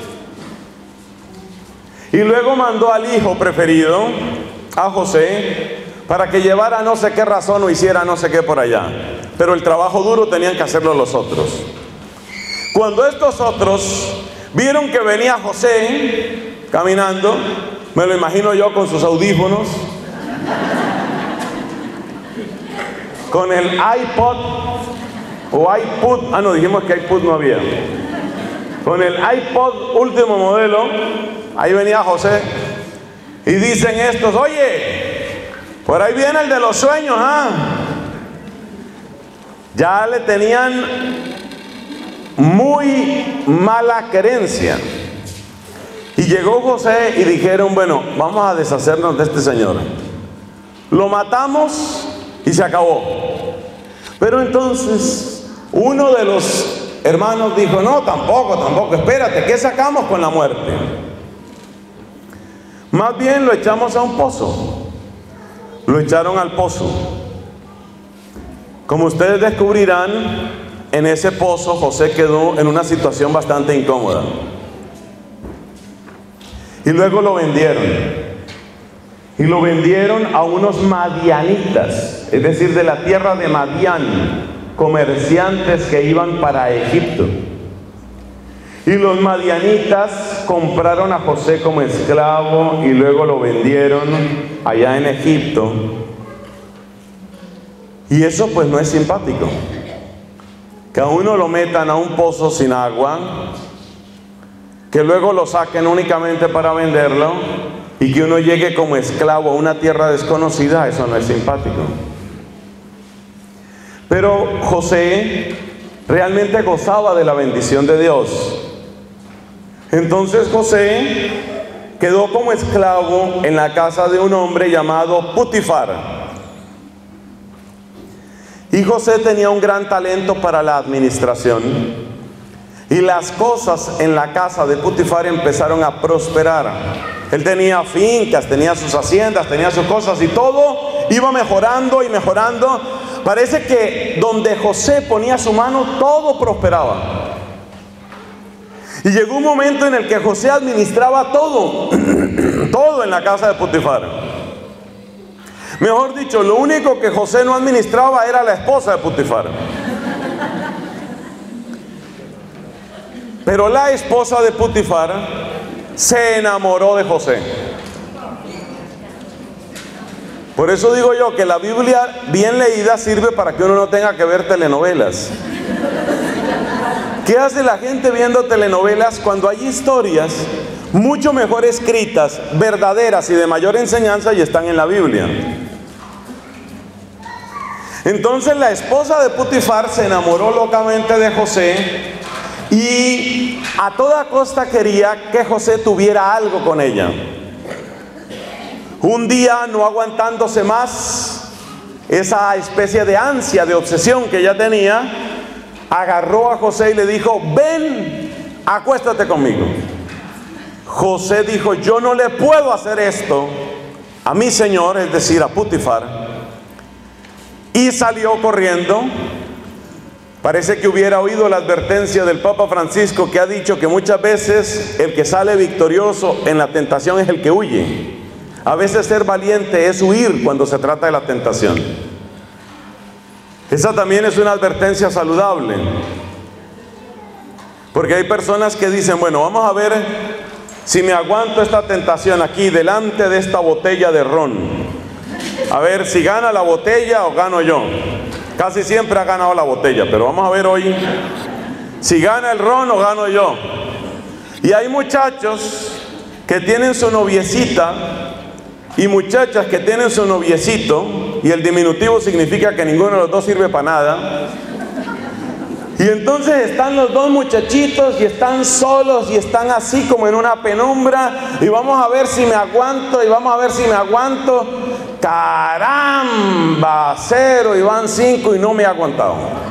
Y luego mandó al hijo preferido, a José, para que llevara no sé qué razón o hiciera no sé qué por allá. Pero el trabajo duro tenían que hacerlo los otros. Cuando estos otros vieron que venía José caminando, me lo imagino yo con sus audífonos, con el iPod o iPod, ah no, dijimos que iPod no había, con el iPod último modelo, ahí venía José, y dicen estos: oye, por ahí viene el de los sueños, ¿ah? Ya le tenían muy mala creencia. Y llegó José y dijeron: bueno, vamos a deshacernos de este señor. Lo matamos y se acabó. Pero entonces uno de los hermanos dijo: no, tampoco, tampoco, espérate, ¿qué sacamos con la muerte? Más bien lo echamos a un pozo. Lo echaron al pozo. Como ustedes descubrirán, en ese pozo José quedó en una situación bastante incómoda. Y luego lo vendieron. Y lo vendieron a unos madianitas, es decir, de la tierra de Madián, comerciantes que iban para Egipto. Y los madianitas compraron a José como esclavo y luego lo vendieron allá en Egipto. Y eso pues no es simpático. Que a uno lo metan a un pozo sin agua, que luego lo saquen únicamente para venderlo y que uno llegue como esclavo a una tierra desconocida, eso no es simpático. Pero José realmente gozaba de la bendición de Dios. Entonces José quedó como esclavo en la casa de un hombre llamado Potifar. Y José tenía un gran talento para la administración. Y las cosas en la casa de Potifar empezaron a prosperar. Él tenía fincas, tenía sus haciendas, tenía sus cosas y todo iba mejorando y mejorando. Parece que donde José ponía su mano, todo prosperaba. Y llegó un momento en el que José administraba todo, todo en la casa de Potifar. Mejor dicho, lo único que José no administraba era la esposa de Potifar. Pero la esposa de Potifar se enamoró de José. Por eso digo yo que la Biblia bien leída sirve para que uno no tenga que ver telenovelas. ¿Qué hace la gente viendo telenovelas cuando hay historias mucho mejor escritas, verdaderas y de mayor enseñanza y están en la Biblia? Entonces la esposa de Potifar se enamoró locamente de José y a toda costa quería que José tuviera algo con ella. Un día, no aguantándose más esa especie de ansia, de obsesión que ella tenía, agarró a José y le dijo: ven, acuéstate conmigo. José dijo: yo no le puedo hacer esto a mi señor, es decir, a Potifar. Y salió corriendo. Parece que hubiera oído la advertencia del Papa Francisco, que ha dicho que muchas veces el que sale victorioso en la tentación es el que huye. A veces ser valiente es huir cuando se trata de la tentación. Esa también es una advertencia saludable. Porque hay personas que dicen: bueno, vamos a ver si me aguanto esta tentación aquí delante de esta botella de ron. A ver si gana la botella o gano yo. Casi siempre ha ganado la botella, pero vamos a ver hoy si gana el ron o gano yo. Y hay muchachos que tienen su noviecita y muchachas que tienen su noviecito, y el diminutivo significa que ninguno de los dos sirve para nada. Y entonces están los dos muchachitos y están solos y están así como en una penumbra, y vamos a ver si me aguanto y vamos a ver si me aguanto. Caramba, cero, y van cinco y no me he aguantado.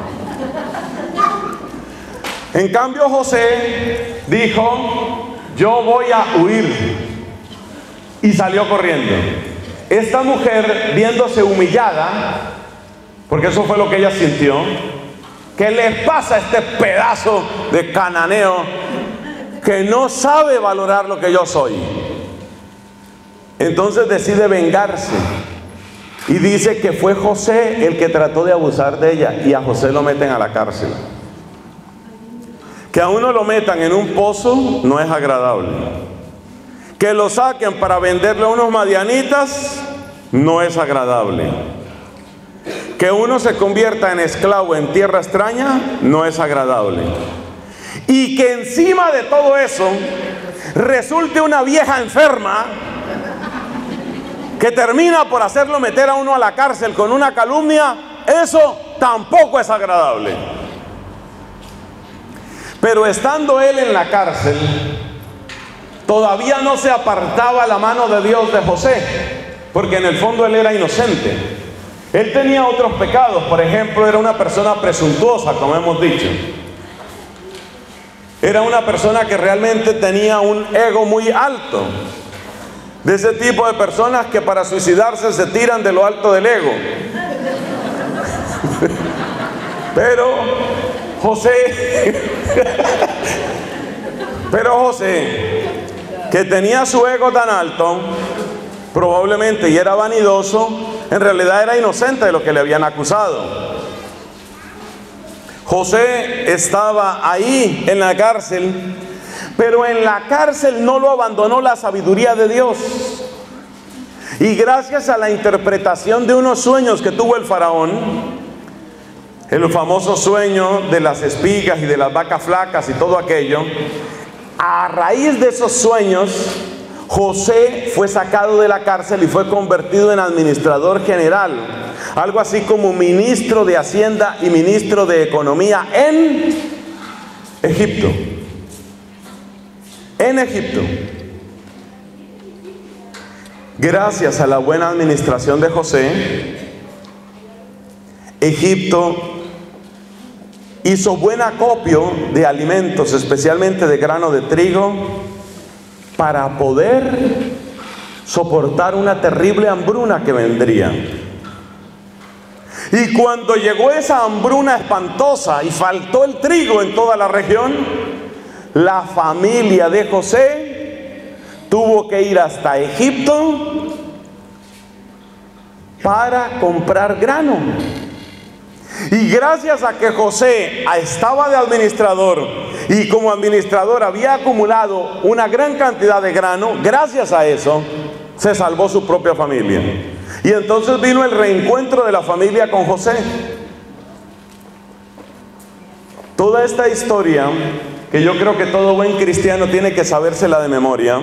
En cambio José dijo: yo voy a huir. Y salió corriendo. Esta mujer, viéndose humillada, porque eso fue lo que ella sintió, ¿qué le pasa a este pedazo de cananeo que no sabe valorar lo que yo soy? Entonces decide vengarse y dice que fue José el que trató de abusar de ella, y a José lo meten a la cárcel. Que a uno lo metan en un pozo no es agradable. Que lo saquen para venderle a unos madianitas no es agradable. Que uno se convierta en esclavo en tierra extraña no es agradable. Y que encima de todo eso resulte una vieja enferma que termina por hacerlo meter a uno a la cárcel con una calumnia, eso tampoco es agradable. Pero estando él en la cárcel, todavía no se apartaba la mano de Dios de José, porque en el fondo él era inocente. Él tenía otros pecados. Por ejemplo, era una persona presuntuosa, como hemos dicho. Era una persona que realmente tenía un ego muy alto. De ese tipo de personas que para suicidarse se tiran de lo alto del ego. Pero José, pero José, que tenía su ego tan alto, probablemente, y era vanidoso, en realidad era inocente de lo que le habían acusado. José estaba ahí en la cárcel, pero en la cárcel no lo abandonó la sabiduría de Dios. Y gracias a la interpretación de unos sueños que tuvo el faraón, el famoso sueño de las espigas y de las vacas flacas y todo aquello, a raíz de esos sueños, José fue sacado de la cárcel y fue convertido en administrador general. algo así como ministro de Hacienda y ministro de Economía en Egipto. En Egipto. Gracias a la buena administración de José, Egipto hizo buen acopio de alimentos, especialmente de grano de trigo, para poder soportar una terrible hambruna que vendría. Y cuando llegó esa hambruna espantosa y faltó el trigo en toda la región, la familia de José tuvo que ir hasta Egipto para comprar grano. Y gracias a que José estaba de administrador y como administrador había acumulado una gran cantidad de grano, gracias a eso se salvó su propia familia. Y entonces vino el reencuentro de la familia con José. Toda esta historia, que yo creo que todo buen cristiano tiene que sabérsela de memoria,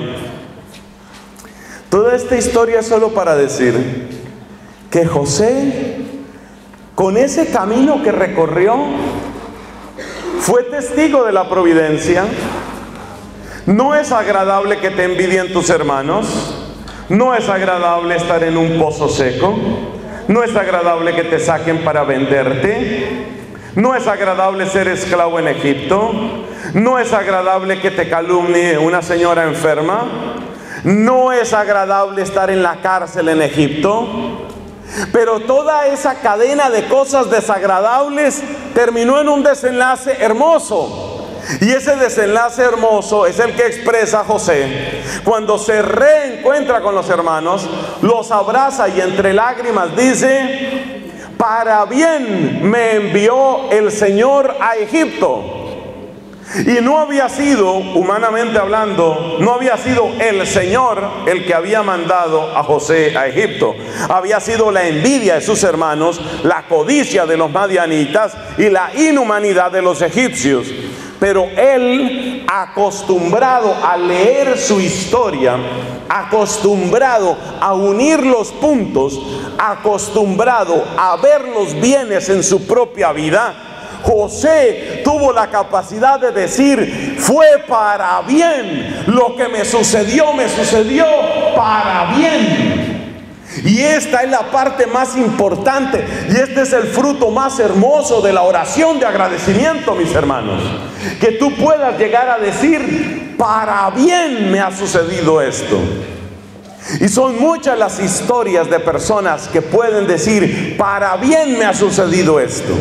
toda esta historia es solo para decir que José, con ese camino que recorrió, fue testigo de la providencia. No es agradable que te envidien tus hermanos. No es agradable estar en un pozo seco. No es agradable que te saquen para venderte. No es agradable ser esclavo en Egipto. No es agradable que te calumnie una señora enferma. No es agradable estar en la cárcel en Egipto. Pero toda esa cadena de cosas desagradables terminó en un desenlace hermoso. Y ese desenlace hermoso es el que expresa José. Cuando se reencuentra con los hermanos, los abraza y entre lágrimas dice: para bien me envió el Señor a Egipto. Y no había sido, humanamente hablando, no había sido el Señor el que había mandado a José a Egipto. Había sido la envidia de sus hermanos, la codicia de los madianitas y la inhumanidad de los egipcios. Pero él, acostumbrado a leer su historia, acostumbrado a unir los puntos, acostumbrado a ver los bienes en su propia vida, José tuvo la capacidad de decir: fue para bien, lo que me sucedió, me sucedió para bien. Y esta es la parte más importante, y este es el fruto más hermoso de la oración de agradecimiento, mis hermanos. Que tú puedas llegar a decir: para bien me ha sucedido esto. Y son muchas las historias de personas que pueden decir: para bien me ha sucedido esto.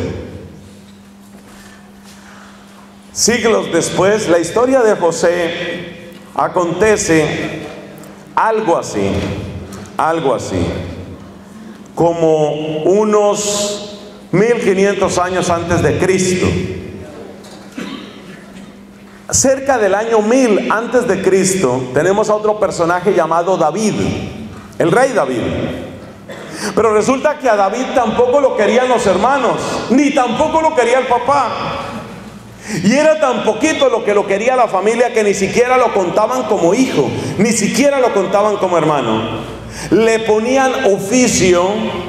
Siglos después, la historia de José acontece algo así, algo así, como unos mil quinientos años antes de Cristo. Cerca del año mil antes de Cristo tenemos a otro personaje llamado David, el rey David. Pero resulta que a David tampoco lo querían los hermanos, ni tampoco lo quería el papá. Y era tan poquito lo que lo quería la familia que ni siquiera lo contaban como hijo, ni siquiera lo contaban como hermano. Le ponían oficio,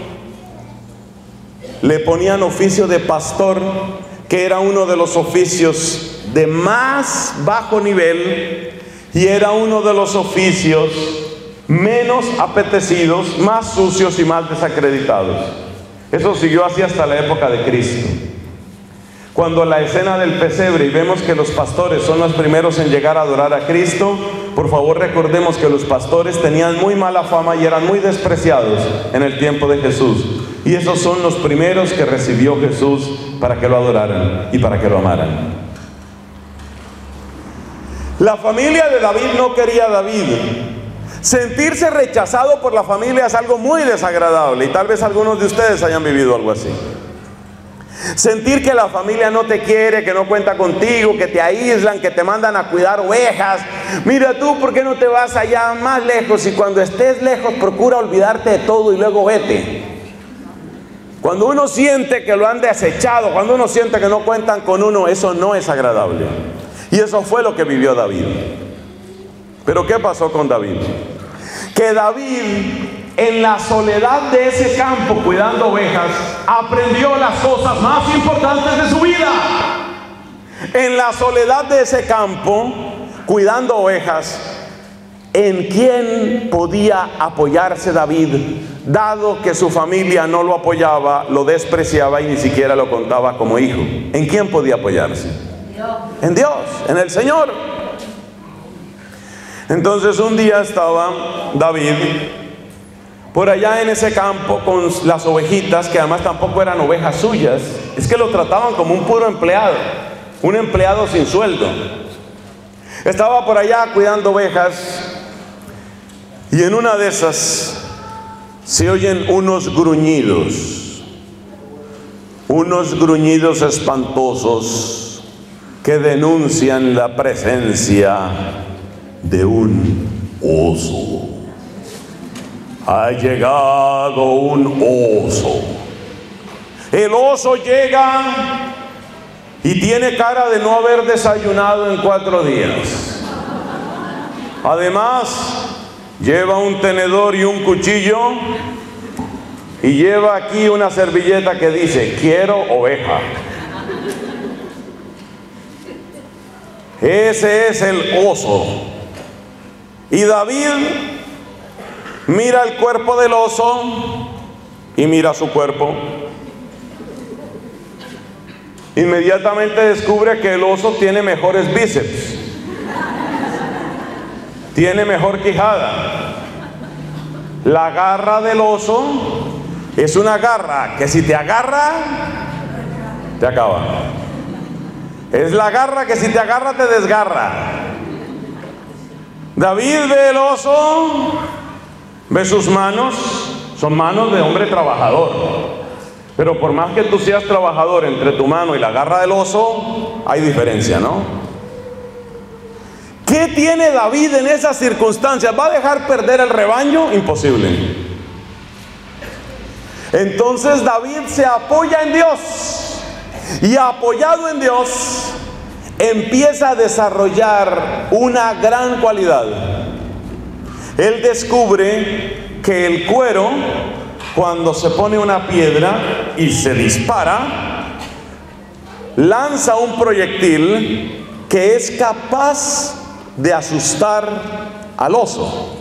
le ponían oficio de pastor, que era uno de los oficios de más bajo nivel, y era uno de los oficios menos apetecidos, más sucios y más desacreditados. Eso siguió así hasta la época de Cristo. Cuando la escena del pesebre y vemos que los pastores son los primeros en llegar a adorar a Cristo, por favor recordemos que los pastores tenían muy mala fama y eran muy despreciados en el tiempo de Jesús. Y esos son los primeros que recibió Jesús para que lo adoraran y para que lo amaran. La familia de David no quería a David. Sentirse rechazado por la familia es algo muy desagradable, y tal vez algunos de ustedes hayan vivido algo así. Sentir que la familia no te quiere, que no cuenta contigo, que te aíslan, que te mandan a cuidar ovejas. Mira tú, ¿por qué no te vas allá más lejos? Y cuando estés lejos procura olvidarte de todo y luego vete. Cuando uno siente que lo han desechado, cuando uno siente que no cuentan con uno, eso no es agradable. Y eso fue lo que vivió David. Pero ¿qué pasó con David? Que David en la soledad de ese campo cuidando ovejas, aprendió las cosas más importantes de su vida. En la soledad de ese campo cuidando ovejas, ¿en quién podía apoyarse David? Dado que su familia no lo apoyaba, lo despreciaba y ni siquiera lo contaba como hijo. ¿En quién podía apoyarse? Dios. En Dios, en el Señor. Entonces un día estaba David por allá en ese campo con las ovejitas, que además tampoco eran ovejas suyas. Es que lo trataban como un puro empleado, un empleado sin sueldo. Estaba por allá cuidando ovejas y en una de esas se oyen unos gruñidos, unos gruñidos espantosos que denuncian la presencia de un oso. Ha llegado un oso. El oso llega y tiene cara de no haber desayunado en cuatro días. Además, lleva un tenedor y un cuchillo y lleva aquí una servilleta que dice: quiero oveja. Ese es el oso. Y David mira el cuerpo del oso y mira su cuerpo. Inmediatamente descubre que el oso tiene mejores bíceps, tiene mejor quijada. La garra del oso es una garra que si te agarra, te acaba. Es la garra que si te agarra, te desgarra. David ve el oso, ve sus manos, son manos de hombre trabajador. Pero por más que tú seas trabajador, entre tu mano y la garra del oso, hay diferencia, ¿no? ¿Qué tiene David en esas circunstancias? ¿Va a dejar perder el rebaño? Imposible. Entonces David se apoya en Dios, y apoyado en Dios, empieza a desarrollar una gran cualidad. Él descubre que el cuero, cuando se pone una piedra y se dispara, lanza un proyectil que es capaz de asustar al oso.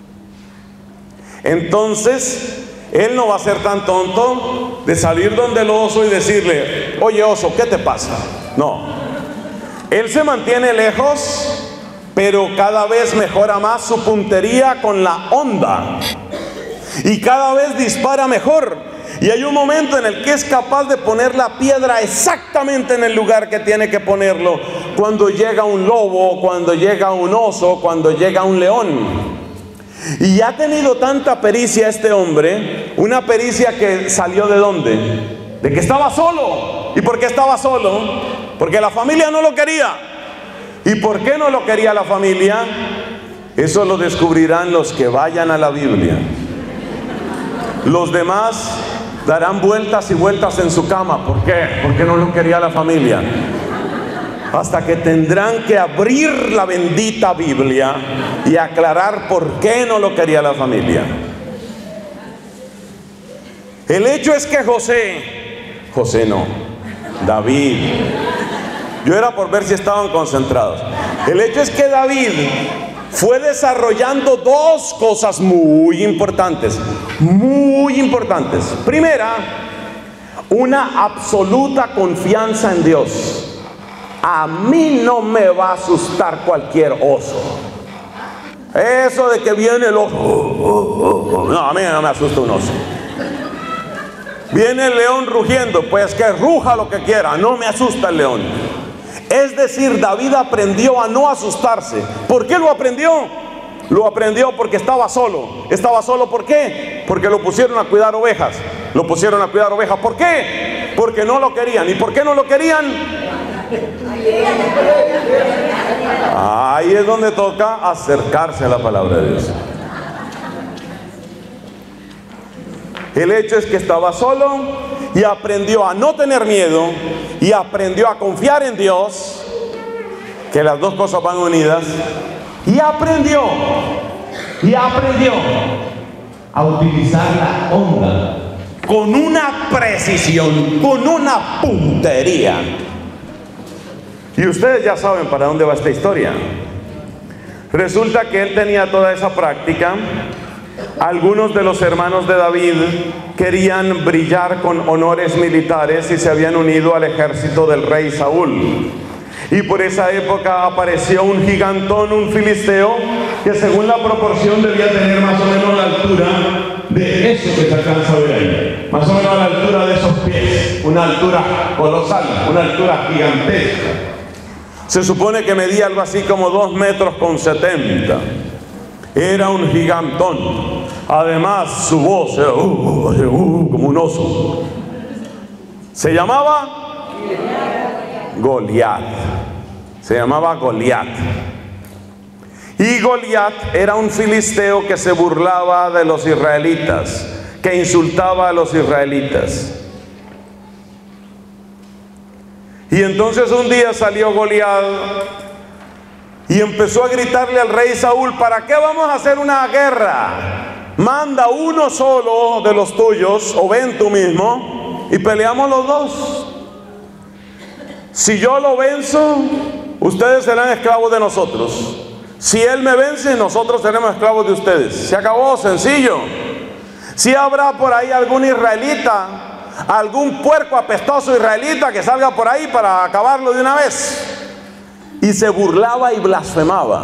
Entonces, él no va a ser tan tonto de salir donde el oso y decirle: oye oso, ¿qué te pasa? No. Él se mantiene lejos, pero cada vez mejora más su puntería con la honda. Y cada vez dispara mejor. Y hay un momento en el que es capaz de poner la piedra exactamente en el lugar que tiene que ponerlo. Cuando llega un lobo, cuando llega un oso, cuando llega un león. Y ha tenido tanta pericia este hombre, una pericia que salió ¿de dónde? De que estaba solo. ¿Y por qué estaba solo? Porque la familia no lo quería. ¿Y por qué no lo quería la familia? Eso lo descubrirán los que vayan a la Biblia. Los demás darán vueltas y vueltas en su cama. ¿Por qué? Porque no lo quería la familia. Hasta que tendrán que abrir la bendita Biblia y aclarar por qué no lo quería la familia. El hecho es que José, José no, David, yo era por ver si estaban concentrados. El hecho es que David fue desarrollando dos cosas muy importantes, muy importantes. Primera, una absoluta confianza en Dios. A mí no me va a asustar cualquier oso. Eso de que viene el oso, oh, oh, oh, no, a mí no me asusta un oso. Viene el león rugiendo, pues que ruja lo que quiera, no me asusta el león. Es decir, David aprendió a no asustarse. ¿Por qué lo aprendió? Lo aprendió porque estaba solo. ¿Estaba solo por qué? Porque lo pusieron a cuidar ovejas. Lo pusieron a cuidar ovejas. ¿Por qué? Porque no lo querían. ¿Y por qué no lo querían? Ahí es donde toca acercarse a la palabra de Dios. El hecho es que estaba solo y aprendió a no tener miedo y aprendió a confiar en Dios, que las dos cosas van unidas, y aprendió, y aprendió a utilizar la honda con una precisión, con una puntería. Y ustedes ya saben para dónde va esta historia. Resulta que él tenía toda esa práctica. Algunos de los hermanos de David querían brillar con honores militares y se habían unido al ejército del rey Saúl. Y por esa época apareció un gigantón, un filisteo, que según la proporción debía tener más o menos la altura de eso que se alcanza a ver ahí. Más o menos la altura de esos pies. Una altura colosal, una altura gigantesca. Se supone que medía algo así como dos metros con setenta. Era un gigantón. Además, su voz era uh, uh, uh, como un oso. Se llamaba Goliat. Se llamaba Goliat. Y Goliat era un filisteo que se burlaba de los israelitas, que insultaba a los israelitas. Y entonces un día salió Goliat y empezó a gritarle al rey Saúl: ¿para qué vamos a hacer una guerra? Manda uno solo de los tuyos, o ven tú mismo, y peleamos los dos. Si yo lo venzo, ustedes serán esclavos de nosotros. Si él me vence, nosotros seremos esclavos de ustedes. Se acabó, sencillo. Si habrá por ahí algún israelita, algún puerco apestoso israelita que salga por ahí para acabarlo de una vez. Y se burlaba y blasfemaba.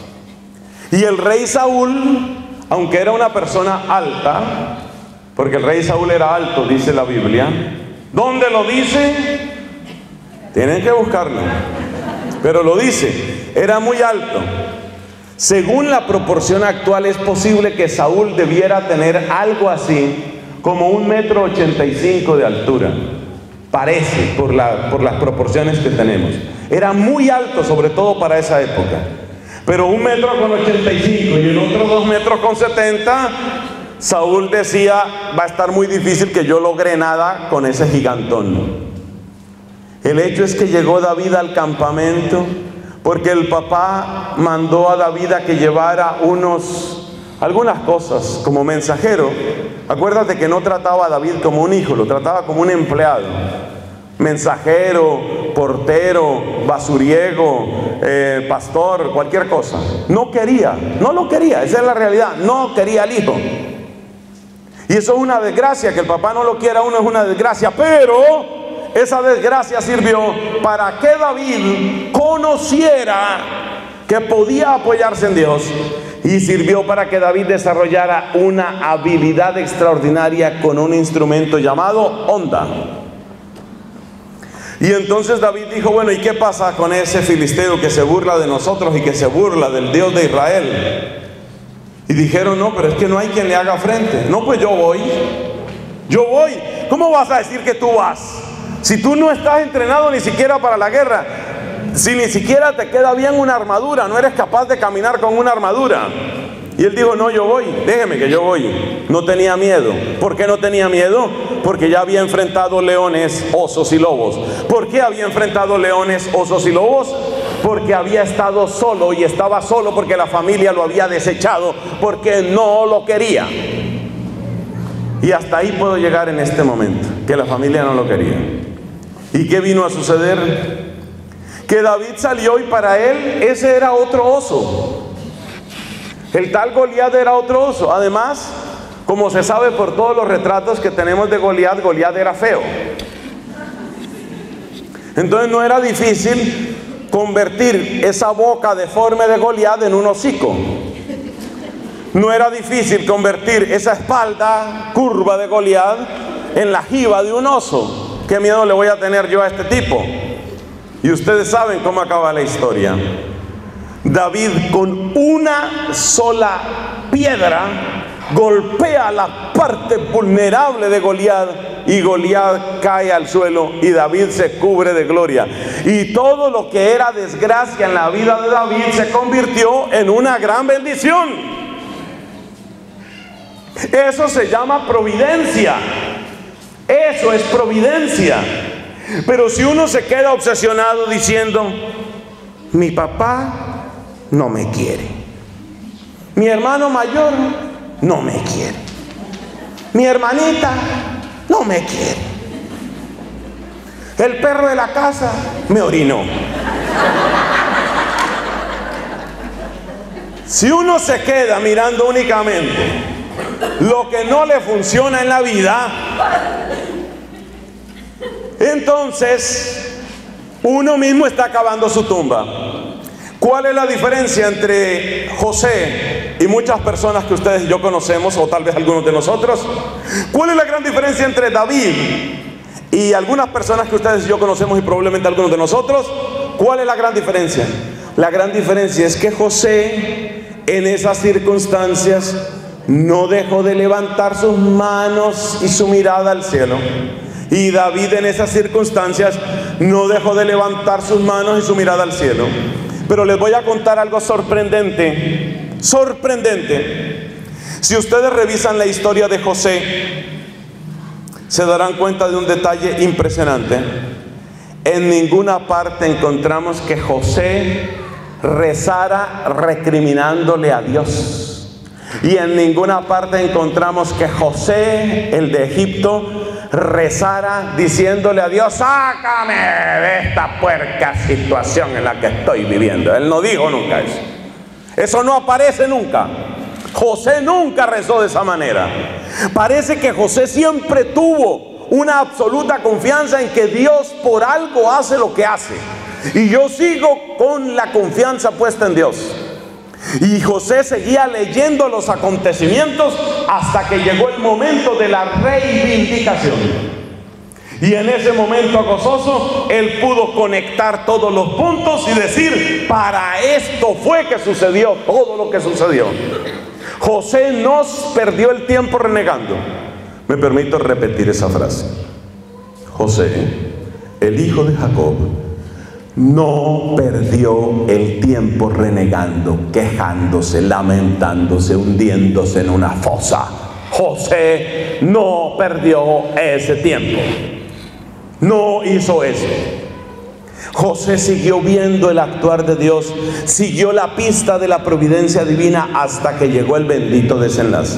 Y el rey Saúl, aunque era una persona alta, porque el rey Saúl era alto, dice la Biblia. ¿Dónde lo dice? Tienen que buscarlo, pero lo dice. Era muy alto. Según la proporción actual, es posible que Saúl debiera tener algo así como un metro ochenta y cinco de altura. Parece, por, la, por las proporciones que tenemos. Era muy alto, sobre todo para esa época. Pero un metro con ochenta y cinco y el otro dos metros con setenta, Saúl decía: va a estar muy difícil que yo logre nada con ese gigantón. El hecho es que llegó David al campamento porque el papá mandó a David a que llevara unos, algunas cosas como mensajero. Acuérdate que no trataba a David como un hijo, lo trataba como un empleado. Mensajero, portero, basuriego, eh, pastor, cualquier cosa. No quería, no lo quería, esa es la realidad, no quería al hijo. Y eso es una desgracia, que el papá no lo quiera a uno es una desgracia, pero esa desgracia sirvió para que David conociera que podía apoyarse en Dios, y sirvió para que David desarrollara una habilidad extraordinaria con un instrumento llamado honda. Y entonces David dijo: bueno, ¿y qué pasa con ese filisteo que se burla de nosotros y que se burla del Dios de Israel? Y dijeron: no, pero es que no hay quien le haga frente. No, pues yo voy, yo voy. ¿Cómo vas a decir que tú vas? Si tú no estás entrenado ni siquiera para la guerra, si ni siquiera te queda bien una armadura, no eres capaz de caminar con una armadura. Y él dijo: no, yo voy, déjeme que yo voy. No tenía miedo. ¿Por qué no tenía miedo? Porque ya había enfrentado leones, osos y lobos. ¿Por qué había enfrentado leones, osos y lobos? Porque había estado solo, y estaba solo porque la familia lo había desechado, porque no lo quería. Y hasta ahí puedo llegar en este momento, que la familia no lo quería. ¿Y qué vino a suceder? Que David salió y para él ese era otro oso. El tal Goliat era otro oso. Además, como se sabe por todos los retratos que tenemos de Goliat, Goliat era feo. Entonces no era difícil convertir esa boca deforme de Goliat en un hocico. No era difícil convertir esa espalda curva de Goliat en la jiba de un oso. ¿Qué miedo le voy a tener yo a este tipo? Y ustedes saben cómo acaba la historia. David, con una sola piedra, golpea la parte vulnerable de Goliat, y Goliat cae al suelo y David se cubre de gloria. Y todo lo que era desgracia en la vida de David se convirtió en una gran bendición. Eso se llama providencia. Eso es providencia. Pero si uno se queda obsesionado diciendo: mi papá no me quiere, mi hermano mayor no me quiere, Mi hermanita no me quiere. El perro de la casa me orinó. Si uno se queda mirando únicamente lo que no le funciona en la vida, entonces uno mismo está cavando su tumba. ¿Cuál es la diferencia entre José y muchas personas que ustedes y yo conocemos, o tal vez algunos de nosotros? ¿Cuál es la gran diferencia entre David y algunas personas que ustedes y yo conocemos y probablemente algunos de nosotros? ¿Cuál es la gran diferencia? La gran diferencia es que José en esas circunstancias no dejó de levantar sus manos y su mirada al cielo. Y David en esas circunstancias no dejó de levantar sus manos y su mirada al cielo. Pero les voy a contar algo sorprendente, sorprendente. Si ustedes revisan la historia de José, se darán cuenta de un detalle impresionante. En ninguna parte encontramos que José rezara recriminándole a Dios. Y en ninguna parte encontramos que José, el de Egipto, rezara diciéndole a Dios: sácame de esta puerca situación en la que estoy viviendo. Él no dijo nunca eso. Eso no aparece nunca. José nunca rezó de esa manera. Parece que José siempre tuvo una absoluta confianza en que Dios por algo hace lo que hace. Y yo sigo con la confianza puesta en Dios. Y José seguía leyendo los acontecimientos hasta que llegó el momento de la reivindicación. Y en ese momento gozoso, él pudo conectar todos los puntos y decir: para esto fue que sucedió todo lo que sucedió. José no perdió el tiempo renegando. Me permito repetir esa frase. José, el hijo de Jacob, no perdió el tiempo renegando, quejándose, lamentándose, hundiéndose en una fosa. José no perdió ese tiempo. No hizo eso. José siguió viendo el actuar de Dios, siguió la pista de la providencia divina hasta que llegó el bendito desenlace.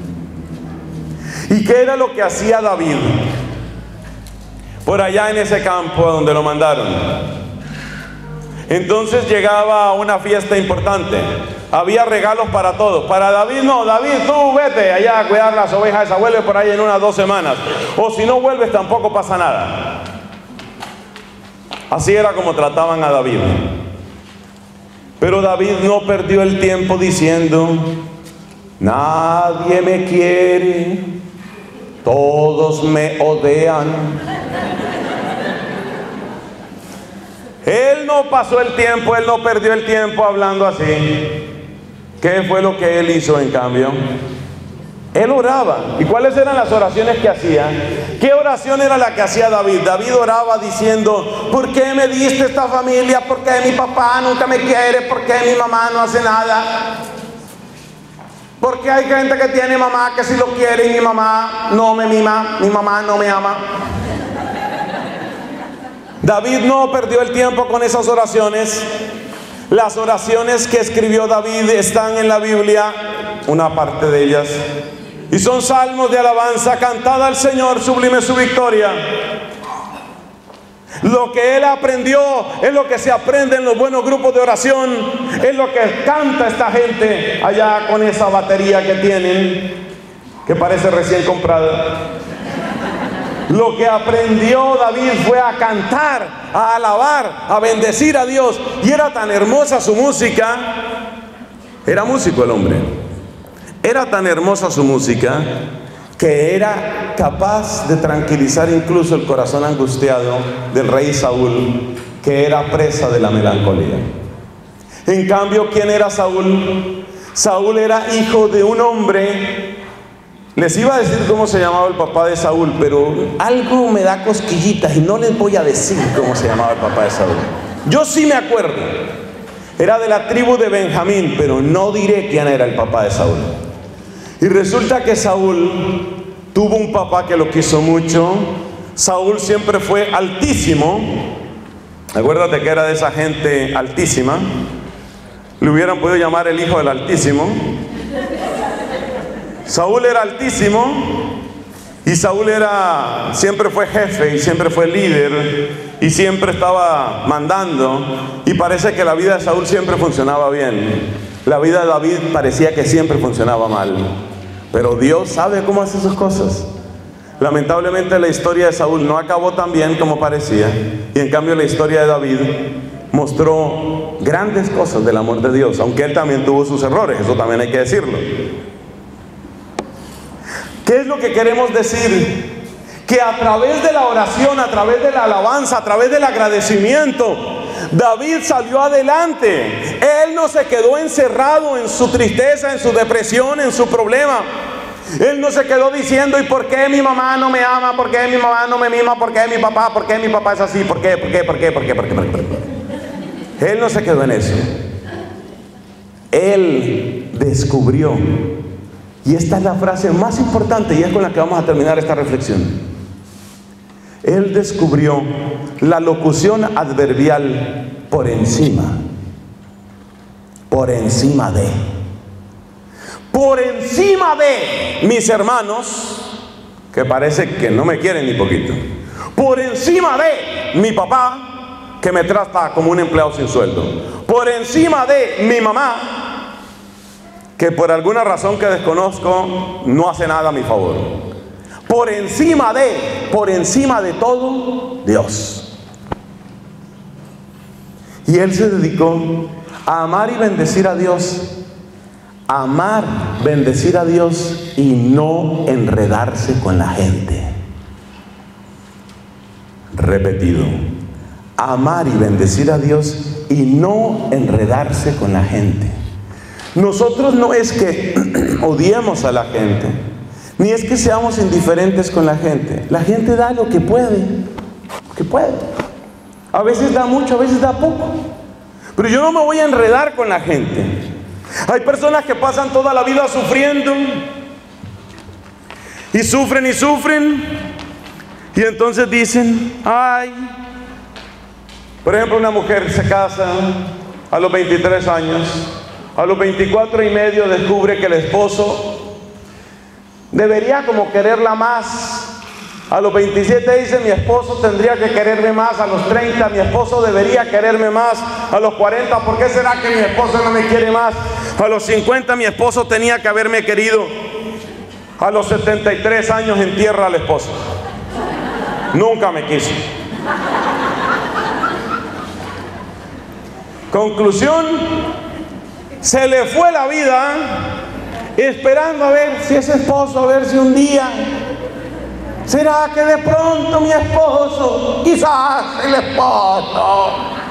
¿Y qué era lo que hacía David por allá en ese campo a donde lo mandaron? Entonces llegaba a una fiesta importante, había regalos para todos. Para David no: David, tú vete allá a cuidar las ovejas, esa vuelve por ahí en unas dos semanas, o si no vuelves tampoco pasa nada. Así era como trataban a David. Pero David no perdió el tiempo diciendo: nadie me quiere, todos me odian. Él no pasó el tiempo, él no perdió el tiempo hablando así. ¿Qué fue lo que él hizo en cambio? Él oraba. ¿Y cuáles eran las oraciones que hacía? ¿Qué oración era la que hacía David? David oraba diciendo: ¿por qué me diste esta familia? ¿Por qué mi papá nunca me quiere? ¿Por qué mi mamá no hace nada? ¿Por qué hay gente que tiene mamá que sí lo quiere y mi mamá no me mima? Mi mamá no me ama. David no perdió el tiempo con esas oraciones. Las oraciones que escribió David están en la Biblia, una parte de ellas, y son salmos de alabanza. Cantad al Señor, sublime su victoria. Lo que él aprendió es lo que se aprende en los buenos grupos de oración, es lo que canta esta gente allá con esa batería que tienen, que parece recién comprada. Lo que aprendió David fue a cantar, a alabar, a bendecir a Dios. Y era tan hermosa su música. Era músico el hombre. Era tan hermosa su música que era capaz de tranquilizar incluso el corazón angustiado del rey Saúl, que era presa de la melancolía. En cambio, ¿quién era Saúl? Saúl era hijo de un hombre. Les iba a decir cómo se llamaba el papá de Saúl, pero algo me da cosquillitas y no les voy a decir cómo se llamaba el papá de Saúl. Yo sí me acuerdo. Era de la tribu de Benjamín, pero no diré quién era el papá de Saúl. Y resulta que Saúl tuvo un papá que lo quiso mucho. Saúl siempre fue altísimo. Acuérdate que era de esa gente altísima. Le hubieran podido llamar el hijo del Altísimo. Saúl era altísimo y Saúl era, siempre fue jefe y siempre fue líder y siempre estaba mandando, y parece que la vida de Saúl siempre funcionaba bien. La vida de David parecía que siempre funcionaba mal, pero Dios sabe cómo hace sus cosas. Lamentablemente la historia de Saúl no acabó tan bien como parecía, y en cambio la historia de David mostró grandes cosas del amor de Dios, aunque él también tuvo sus errores, eso también hay que decirlo. ¿Qué es lo que queremos decir? Que a través de la oración, a través de la alabanza, a través del agradecimiento, David salió adelante. Él no se quedó encerrado en su tristeza, en su depresión, en su problema. Él no se quedó diciendo: ¿y por qué mi mamá no me ama? ¿Por qué mi mamá no me mima? ¿Por qué mi papá? ¿Por qué mi papá es así? ¿Por qué? ¿Por qué? ¿Por qué? ¿Por qué? ¿Por qué? ¿Por qué? ¿Por qué? Él no se quedó en eso. Él descubrió, y esta es la frase más importante y es con la que vamos a terminar esta reflexión. Él descubrió la locución adverbial por encima. Por encima de. Por encima de mis hermanos, que parece que no me quieren ni poquito. Por encima de mi papá, que me trata como un empleado sin sueldo. Por encima de mi mamá, que por alguna razón que desconozco no hace nada a mi favor. Por encima de, por encima de todo, Dios. Y él se dedicó a amar y bendecir a Dios. Amar, bendecir a Dios y no enredarse con la gente. Repetido. Amar y bendecir a Dios y no enredarse con la gente. Nosotros no es que odiemos a la gente, ni es que seamos indiferentes con la gente. La gente da lo que puede, lo que puede. A veces da mucho, a veces da poco. Pero yo no me voy a enredar con la gente. Hay personas que pasan toda la vida sufriendo, y sufren y sufren, y entonces dicen: ay. Por ejemplo, una mujer se casa a los veintitrés años. A los veinticuatro y medio descubre que el esposo debería como quererla más. A los veintisiete dice: mi esposo tendría que quererme más. A los treinta: mi esposo debería quererme más. A los cuarenta: ¿por qué será que mi esposo no me quiere más? A los cincuenta: mi esposo tenía que haberme querido. A los setenta y tres años entierra al esposo. Nunca me quiso. Conclusión: se le fue la vida esperando a ver si ese esposo, a ver si un día, será que de pronto mi esposo, quizás el esposo.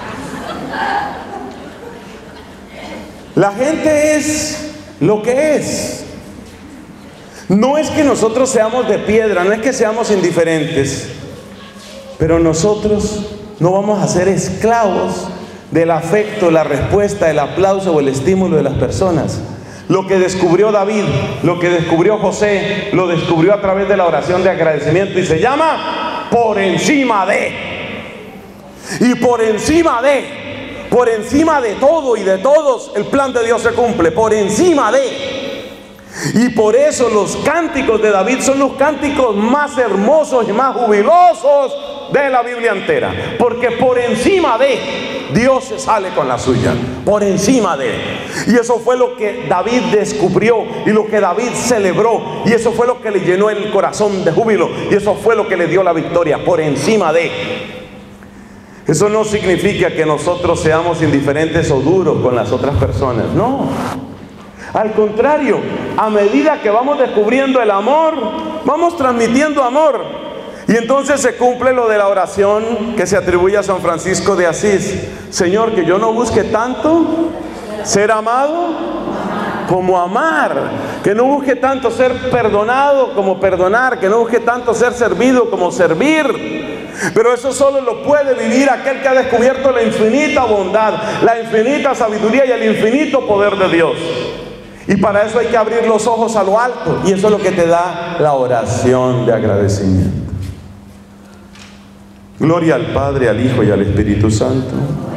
La gente es lo que es. No es que nosotros seamos de piedra, no es que seamos indiferentes, pero nosotros no vamos a ser esclavos del afecto, la respuesta, el aplauso o el estímulo de las personas. Lo que descubrió David, lo que descubrió José, lo descubrió a través de la oración de agradecimiento, y se llama por encima de. Y por encima de, por encima de todo y de todos, el plan de Dios se cumple, por encima de. Y por eso los cánticos de David son los cánticos más hermosos y más jubilosos de la Biblia entera, porque por encima de Dios se sale con la suya, por encima de. Y eso fue lo que David descubrió, y lo que David celebró, y eso fue lo que le llenó el corazón de júbilo, y eso fue lo que le dio la victoria, por encima de. Eso no significa que nosotros seamos indiferentes o duros con las otras personas, no. Al contrario, a medida que vamos descubriendo el amor, vamos transmitiendo amor. Y entonces se cumple lo de la oración que se atribuye a San Francisco de Asís: Señor, que yo no busque tanto ser amado como amar, que no busque tanto ser perdonado como perdonar, que no busque tanto ser servido como servir. Pero eso solo lo puede vivir aquel que ha descubierto la infinita bondad, la infinita sabiduría y el infinito poder de Dios. Y para eso hay que abrir los ojos a lo alto, y eso es lo que te da la oración de agradecimiento. Gloria al Padre, al Hijo y al Espíritu Santo.